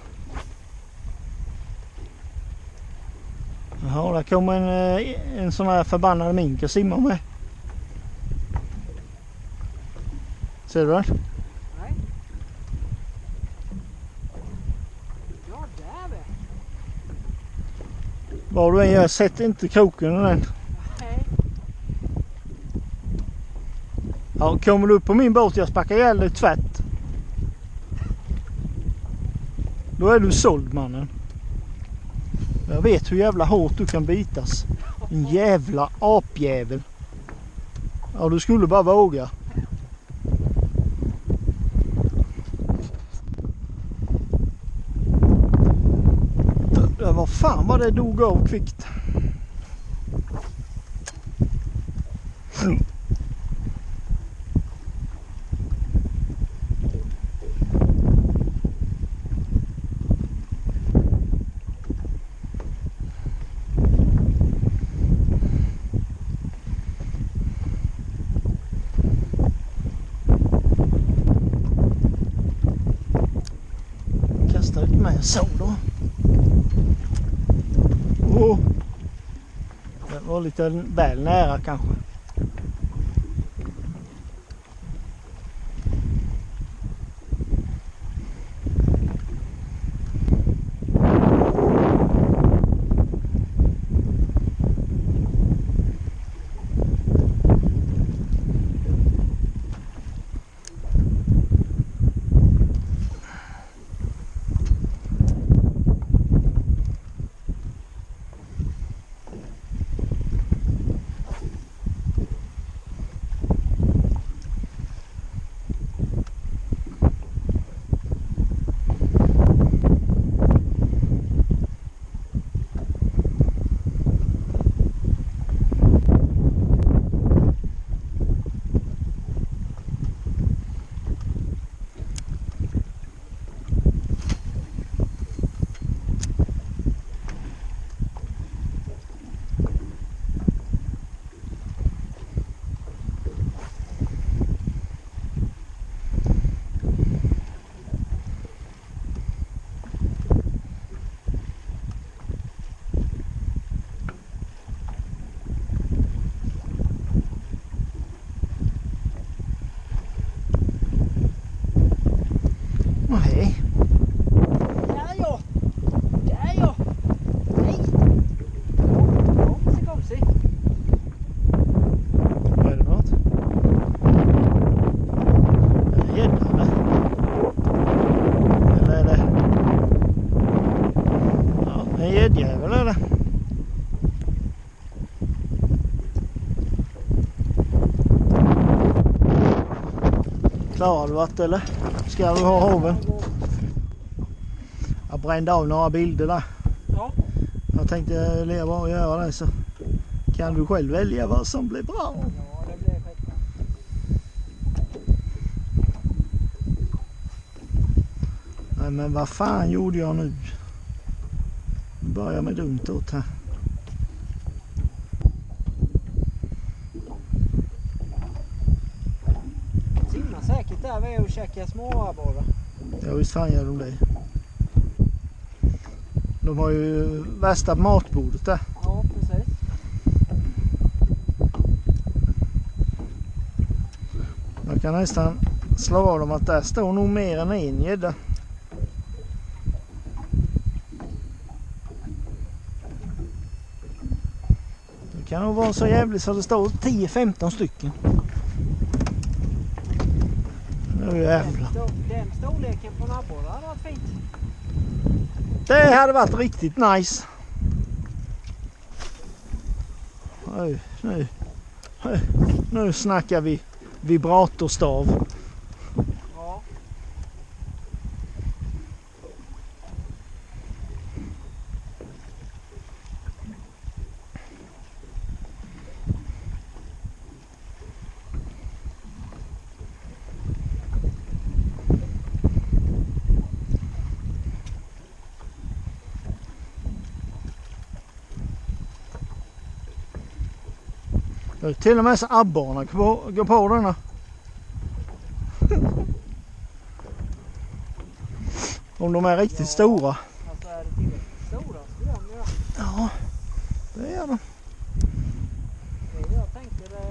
Jaha, där kommer en, en sån här förbannad mink och simmar med. Ser du den? Nej. Ja, där är. Vad du än gör, sätt inte kroken i den. Nej. Ja, kommer du upp på min båt, jag spackar ihjäl dig tvärt. Då är du såld, mannen. Jag vet hur jävla hårt du kan bitas. En jävla apjävel. Ja, du skulle bara våga. Det var fan vad det dog av kvickt. Kasta ut med så då. Oh. Det var lite väl nära kanske. Klar har du varit eller? Ska du ha hoven? Jag brände av några bilder där. Ja. Jag tänkte leva och göra det, så kan du själv välja vad som blir bra. Ja, det blir skitbra. Nej, men vad fan gjorde jag nu? Nu börjar med dumt åt här. Simmar säkert där vi är och käkar småabborrar. Ja, visst fan gör de det. De har ju värsta matbordet där. Ja, precis. Jag kan nästan slå av dem att där står nog mer än en gädda. Det kan nog vara så jävligt så det står tio femton stycken. Nu jävlar. Den, den storleken på en abborre hade varit fint. Det hade varit riktigt nice. Oj, nu, nu snackar vi vibratorstav. Ja. Till och med så abborrarna går på, går på denna. Om de är riktigt ja, stora. Alltså är det tillräckligt stora så gör de ju. Ja, det gör de. Det jag tänkte det,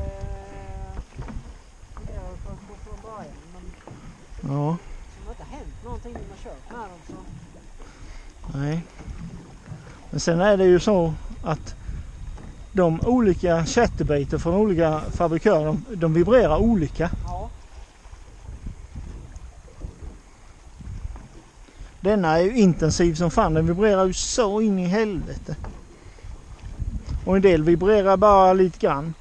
det är för, för, från början. Men ja. det har inte hänt någonting när man kört med dem så. Nej. Men sen är det ju så att de olika chatterbiter från olika fabrikörer, de, de vibrerar olika. Ja. Denna är ju intensiv som fan, den vibrerar ju så in i helvete. Och en del vibrerar bara lite grann.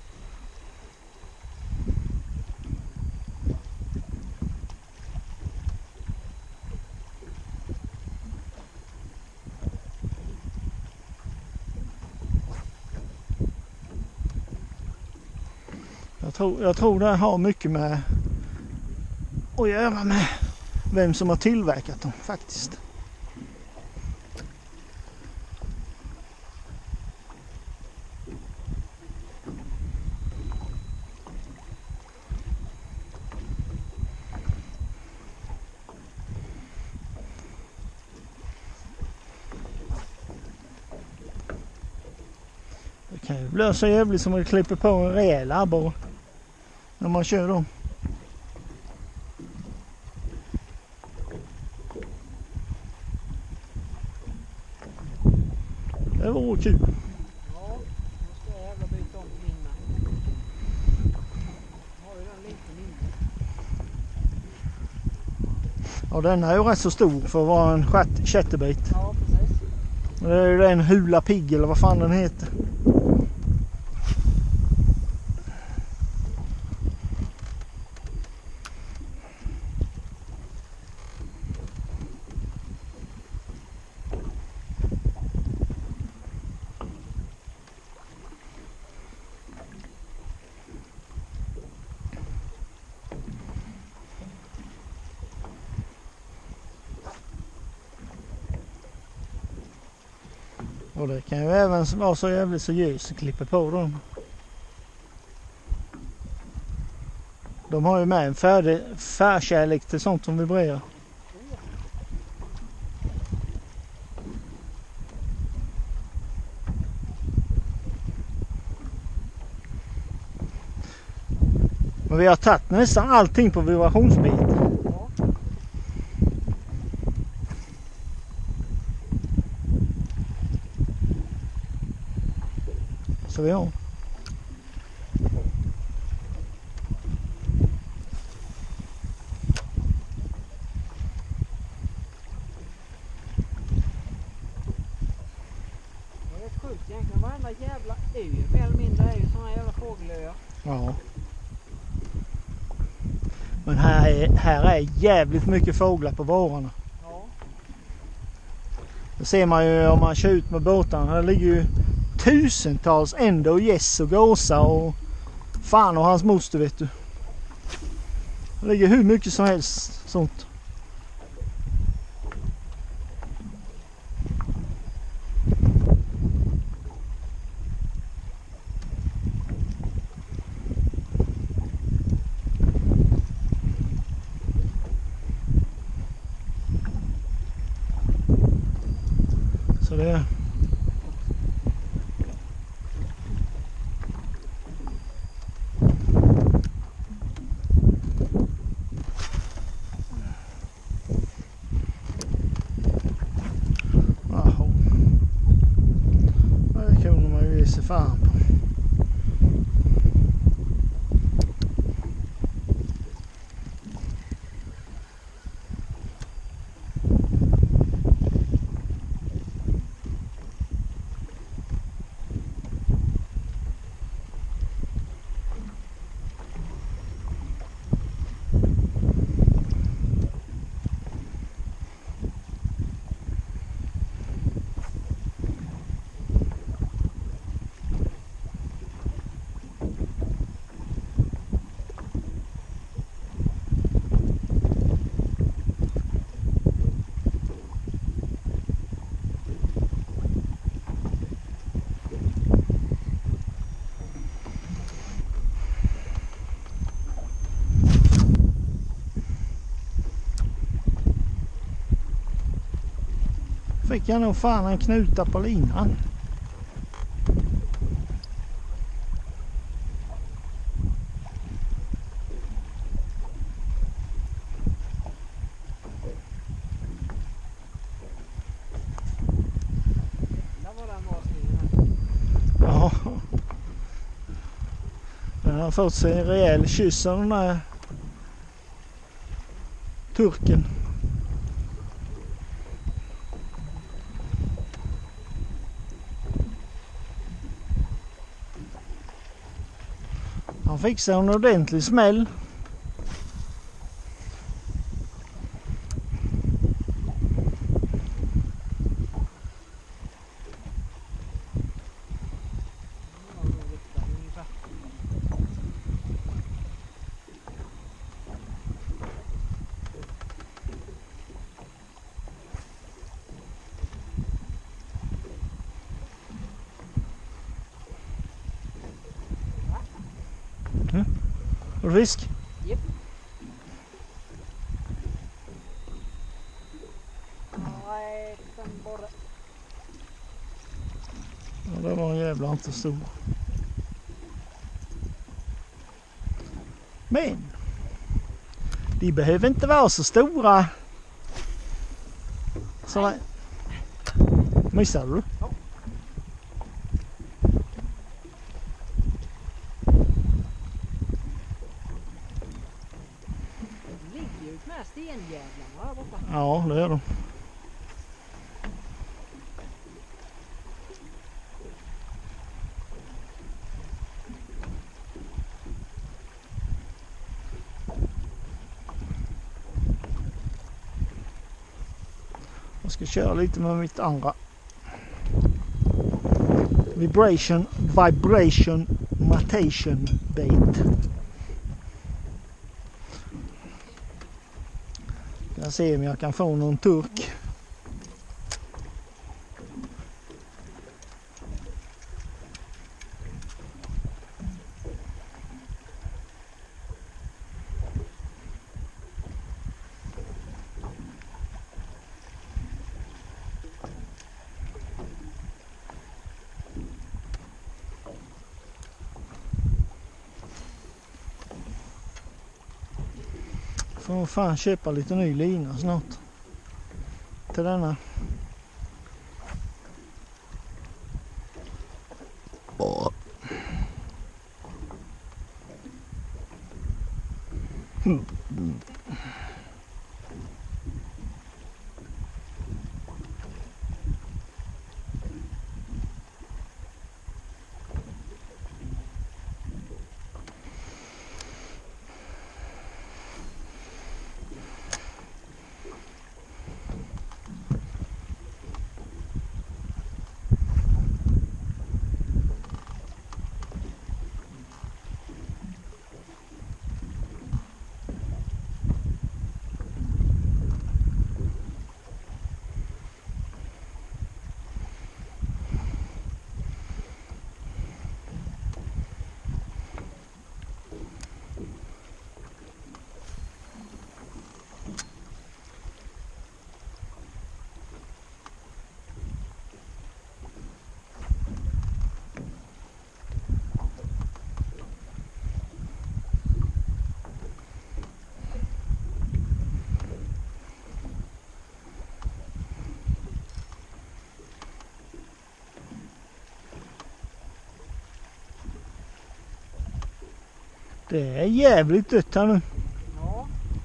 Jag tror, jag tror det har mycket med att göra med vem som har tillverkat dem faktiskt. Det kan ju bli så jävligt som att klippa på en rejäl abborre när man kör dem. Det var kul. Ja, nu ska jag jävla byta om min med. Har ju den lite mindre. Ja, den är ju rätt så stor för att vara en chatterbit. Ja, precis. Det är ju den Hula Pig eller vad fan den heter. Och det kan ju även vara så jävligt så ljus att klippa på dem. De har ju med en färdig, färkärlek till sånt som vibrerar. Men vi har tagit nästan allting på vibrationsbiten. Så vi har. Det är rätt sjukt egentligen. Varenda jävla ö mer eller mindre är ju såna jävla fågelöar. Ja. Men här är, här är jävligt mycket fåglar på vårarna. Ja. Det ser man ju om man kör ut med båtarna. Här ligger ju tusentals änder och gäss och gåsar och fan och hans moster, vet du. Det ligger hur mycket som helst sånt. Så det sig fan på. Fick jag nog fan en knuta på linan. Ja. Den har fått sig en rejäl kyss av den där turken. Han fick sig en ordentlig smäll. Mm. Fisk? Japp. Nej, den borre. Ja, det var en jävla inte stor. Men de behöver inte vara så stora. Så missar du? Ja. Ligger ju med stenjävlarna här borta. Ja, det är de. Jag ska köra lite med mitt andra vibration vibration matation bait. Jag ser om jag kan få någon turk. Får fan köpa lite ny lina snart till denna. Mm. Det är jävligt dött här nu. Ja.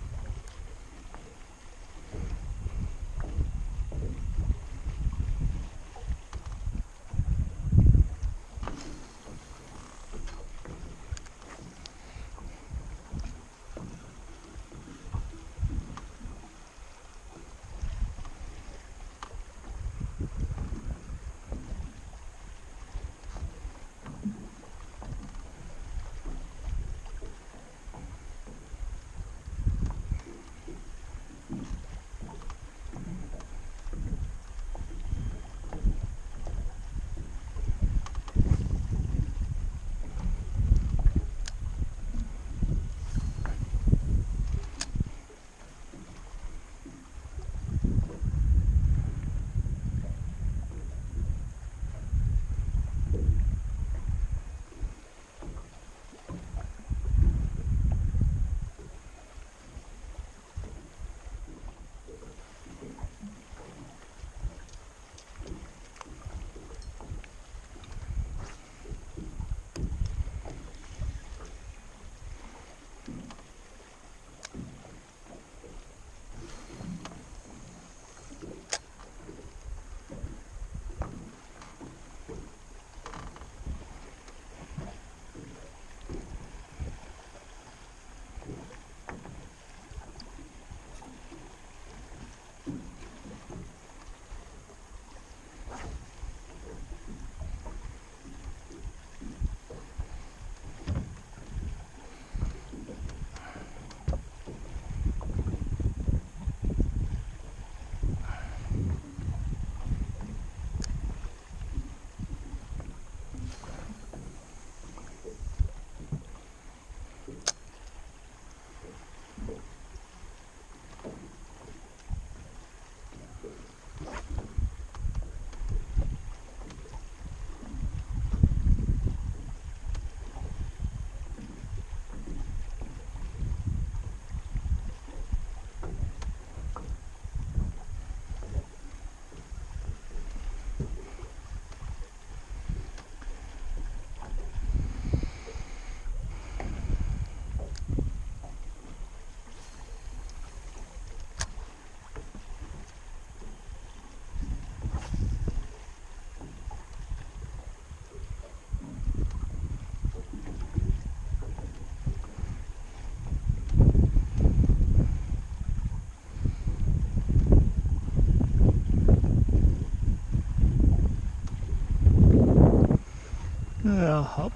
Jaha.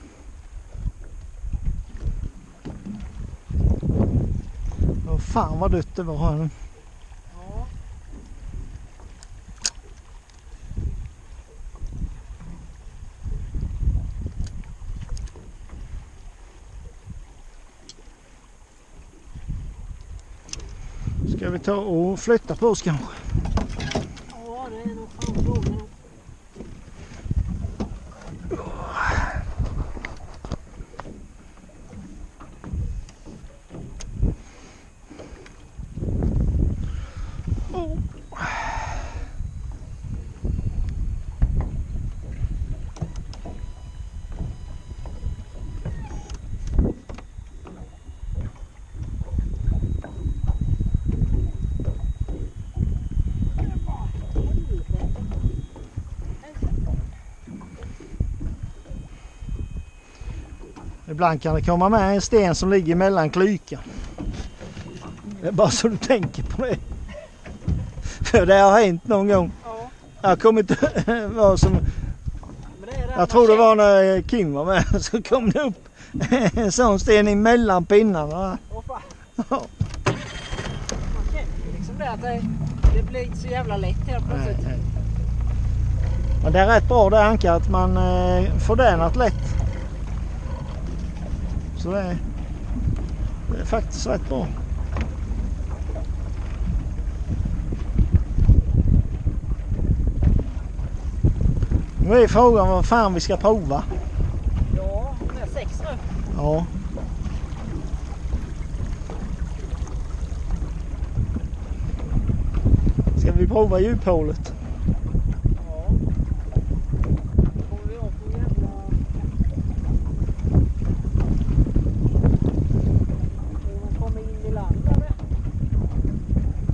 Åh fan vad dött det var här nu. Ja. Ska vi ta och flytta på oss kanske? Ja, det är nog fan frågan. Ibland kan det komma med en sten som ligger mellan klykan. Det är bara så du tänker på det. För det har hänt någon gång. Ja. Jag kommer inte vad som... Men det är det Jag tror det var när Kim var med, så kom det upp en sån sten emellan pinnarna. Åh fan. Man känner liksom det att det, det blir så jävla lätt helt plötsligt. Nej, nej. Men det är rätt bra det Anka att man eh, får den att lätt. Så det är, det är faktiskt rätt bra. Nu är frågan vad fan vi ska prova. Ja, det är sex nu. Ja. Ska vi prova djuphålet? Ja. Då kommer vi av på jävla...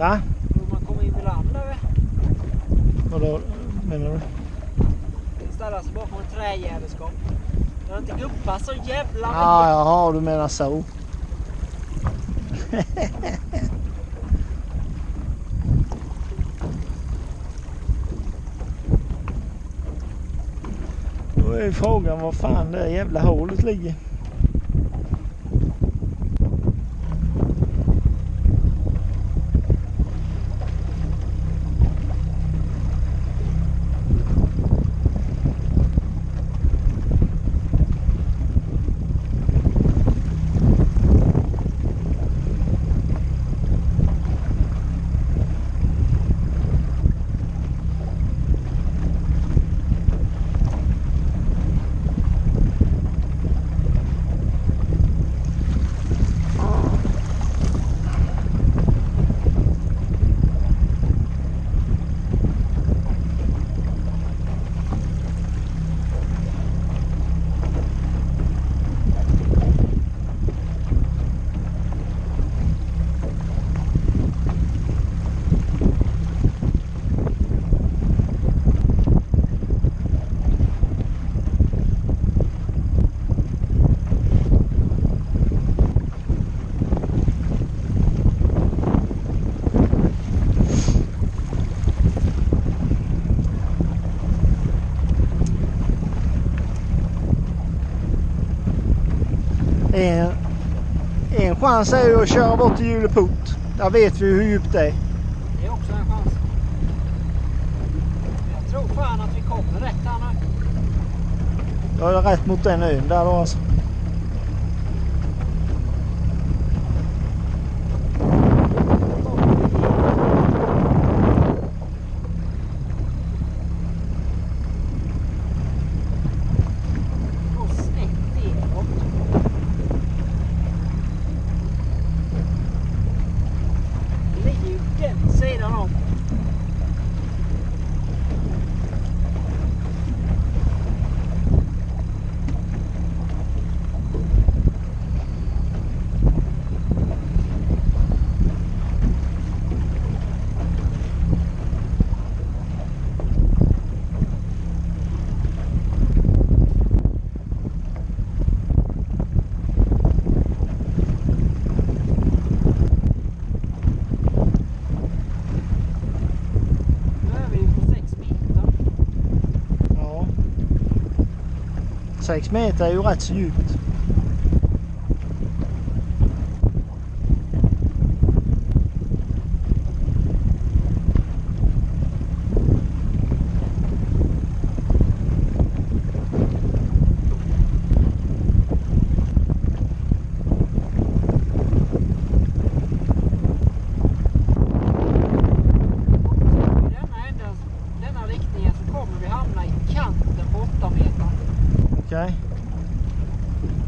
Va? Då man kommer in vid land där. Vadå menar du? Ställa sig bakom en trägärdeskap. Det inte guppar så jävla mycket. Ah, jaha, du menar så. Då är frågan var fan det jävla hålet ligger. En, en chans är ju att köra bort till Juleport. Där vet vi hur djupt det är. Det är också en chans. Jag tror fan att vi kommer rätt här nu. Jag är rätt mot den ön där då alltså. Sex meter är ju rätt så djupt. Denna riktningen så kommer vi hamna i kanten på åtta meter. Okej.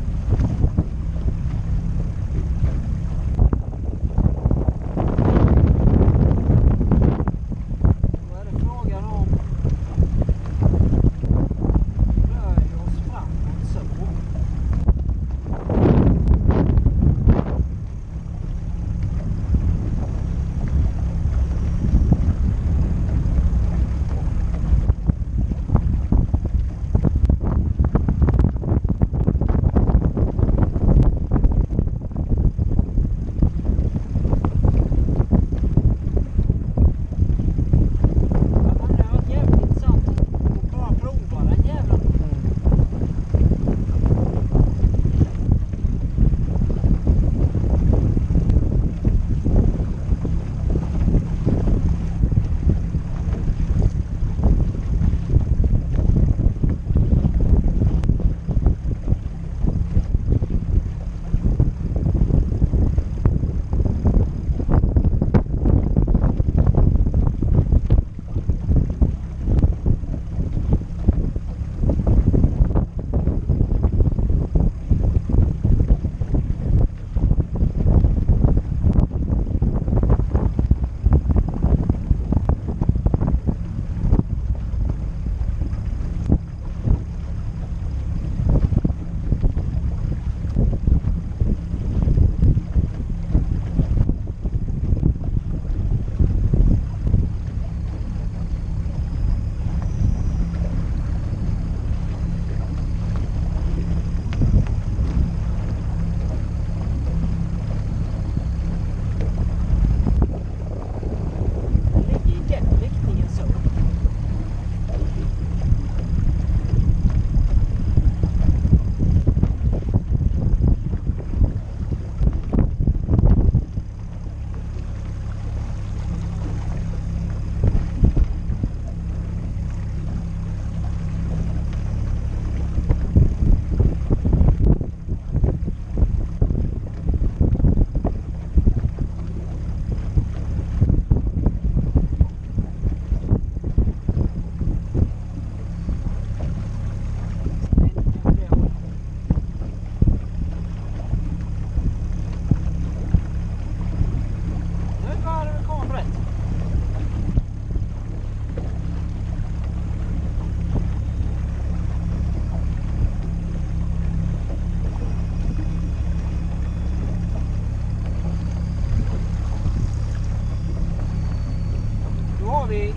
vi...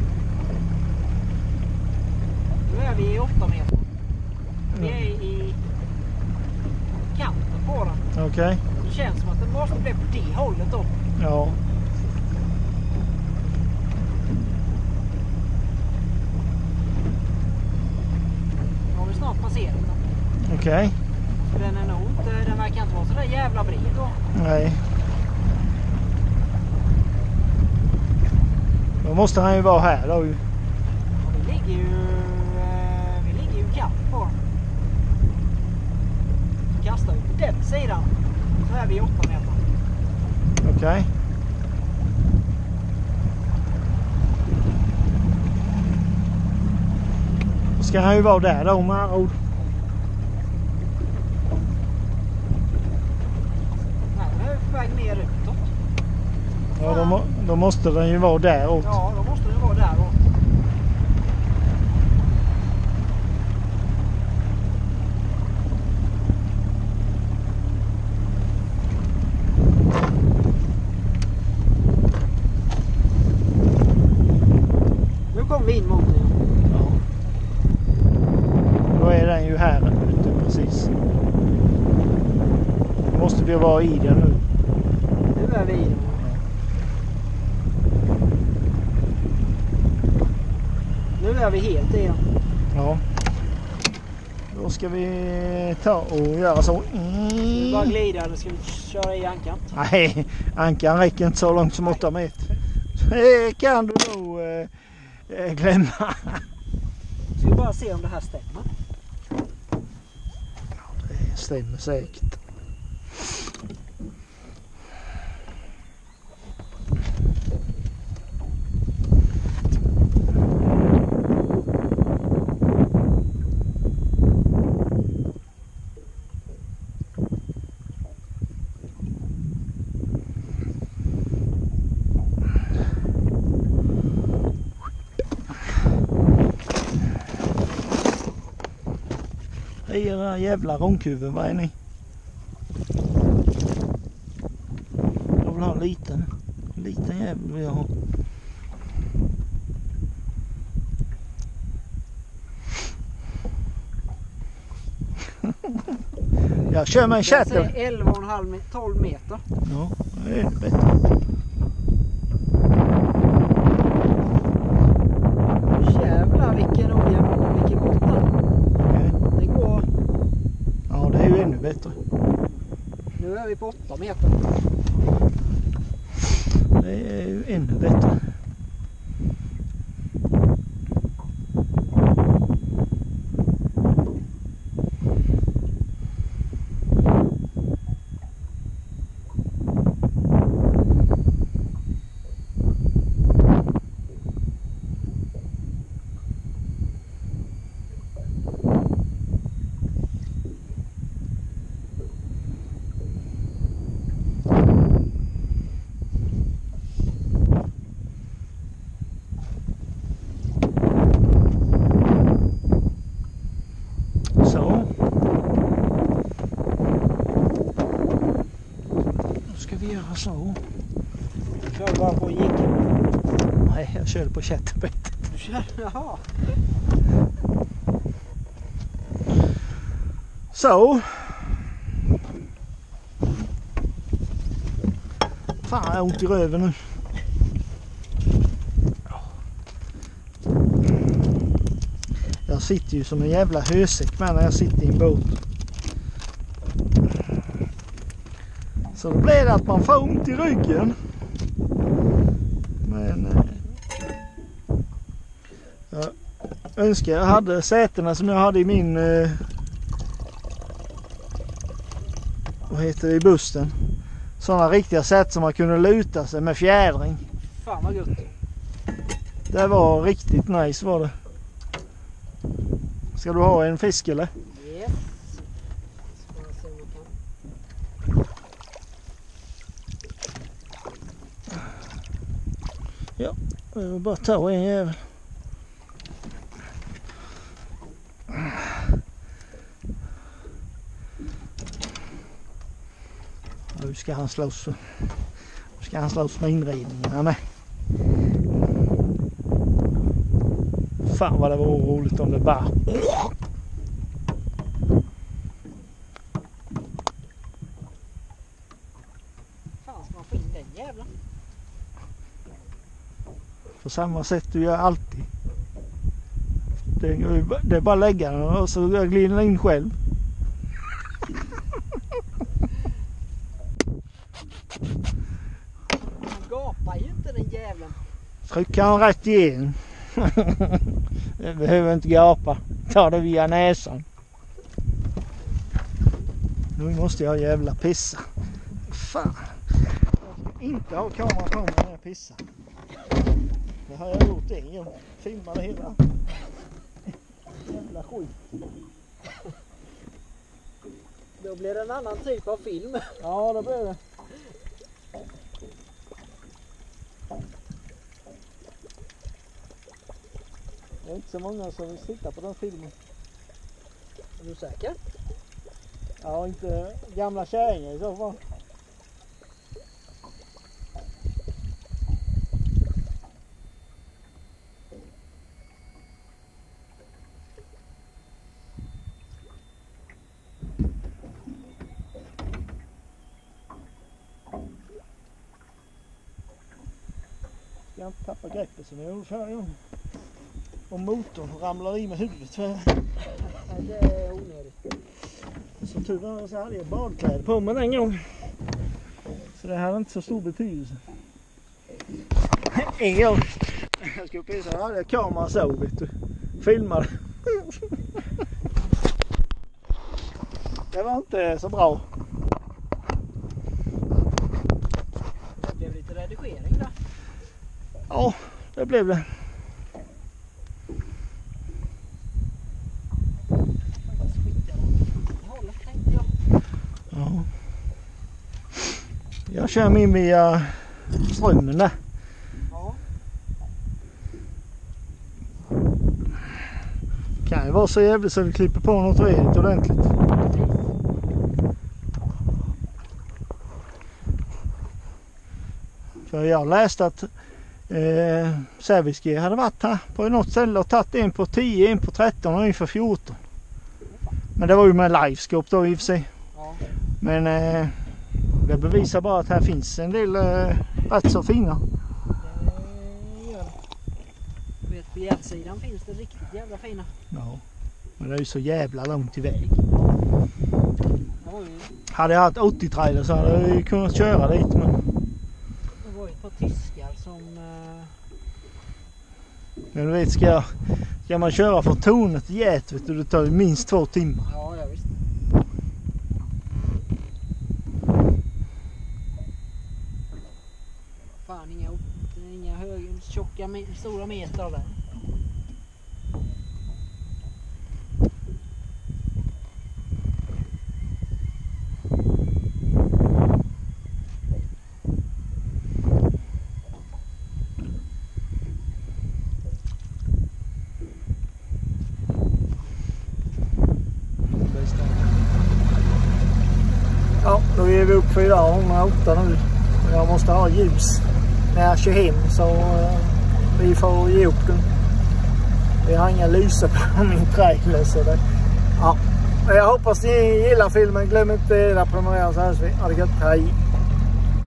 Nu är vi i åtta meter. Vi är i kanten på den. Okej. Okay. Det känns som att det måste bli på det hållet då. Ja. Nu har vi snart passerat den. Okej. Okay. Den är nog inte, den verkar inte vara så där jävla bred då. Nej. Då måste han ju vara här då ju. Ja, vi ligger ju eh, vi ligger ju kapp på den. Så kastar vi på den sidan så är vi i åtta meter. Okej. Okay. Då ska han ju vara där då med andra ord. Nej, den är på väg ner utåt. Ja, då, må, då måste den ju vara däråt. Ja, då måste den vara däråt. Nu kommer vi in mot den. Ja. Då är den ju här ute precis. Då måste vi vara i den nu. Nu är vi i den. Nu är vi helt i den. Ja. Då ska vi ta och göra så. Vi bara glida, eller ska vi köra i ankan? Nej, ankan räcker inte så långt som åtta meter. Det kan du nog eh, glömma. Ska vi bara se om det här stämmer? Ja, det stämmer säkert. Era jävla ronkhuven, vad är ni? Jag vill ha en liten. En liten jävel vill jag ha. Jag kör med en chattel. elva komma fem till tolv meter. Ja, det är bättre. Jävlar vilken ojämn, vilken botten. Det går. Ja, det är ju ännu bättre. Nu är vi på åtta meter. Det är ju ännu bättre. Så. Kör bara på gick. Nej, jag körde på chatterbettet. Du kör? Jaha. Så. Fan, jag har ont i röven nu. Jag sitter ju som en jävla hösäck med när jag sitter i en båt. Så då blir det att man får ont i ryggen. Men eh, jag önskar jag hade sätena som jag hade i min eh, vad heter det, i bussen. Sådana riktiga sätt som man kunde luta sig med fjädring. Fan vad gott. Det var riktigt nice var det. Ska du ha en fisk eller? Yes. Ska se om jag kan. Ja, jag vill bara ta en jävel. Nu ska han slåss. Nu ska han slåss med inredningen med. fan vad det var roligt om det bara... Fan ska man få in den jävla? På samma sätt du gör alltid. Det är, det är bara att lägga den och så glider den in själv. Han gapar ju inte den jäveln. Trycker han rätt igen. Det behöver inte gapa. Ta det via näsan. Nu måste jag jävla pissa. Fan. Jag ska inte ha kameran på mig när jag pissar. Det har jag gjort en gång. Filmade hela. Jävla skit. Då blir det en annan typ av film. Ja, det blir det. Det är inte så många som vill titta på den filmen. Är du säker? Ja, inte gamla kärringar i så fall. Jag inte tappa greppet som jag gjorde förra gången. Och motorn ramlar i med huvudet för. Det är onödigt. Så tur var så hade jag badkläder på mig den gången. Så det hade inte så stor betydelse. En gång jag skulle pissa, då hade jag kameran så, vet du. Filmade. Det var inte så bra. Det blev lite redigering då. Ja, det blev det. Ja. Jag kör min via strömmen där. Ja. Kan ju vara så jävligt så vi klipper på något redigt ordentligt. För jag läste att eh, Serviski hade varit här på något ställe och tagit en på tio, en på tretton och en för fjorton. Men det var ju med livescope då i och för sig. Ja. Men eh, det bevisar bara att här finns en del eh, rätt så fina. Det gör det. Du vet, på hjärtsidan finns det riktigt jävla fina. Ja, men det är ju så jävla långt iväg. Det var ju, Hade jag haft åttio-trailer så hade jag ju kunnat köra dit. Men... det var ju ett par tyskar som... Eh... Men du vet, ska, jag, ska man köra från Tornet till Gät, vet du, det tar ju minst två timmar. Ja, ja visst. Fan, inga, inga höga, tjocka, stora meter där. Ja, då är vi upp för idag, hundraåtta nu. Jag måste ha ljus när jag kör hem så uh, vi får ge upp den. Vi har inga lyser på min trailer så det... Ja, jag hoppas ni gillar filmen. Glöm inte att prenumerera så hörs vi. Ha det gött, hej!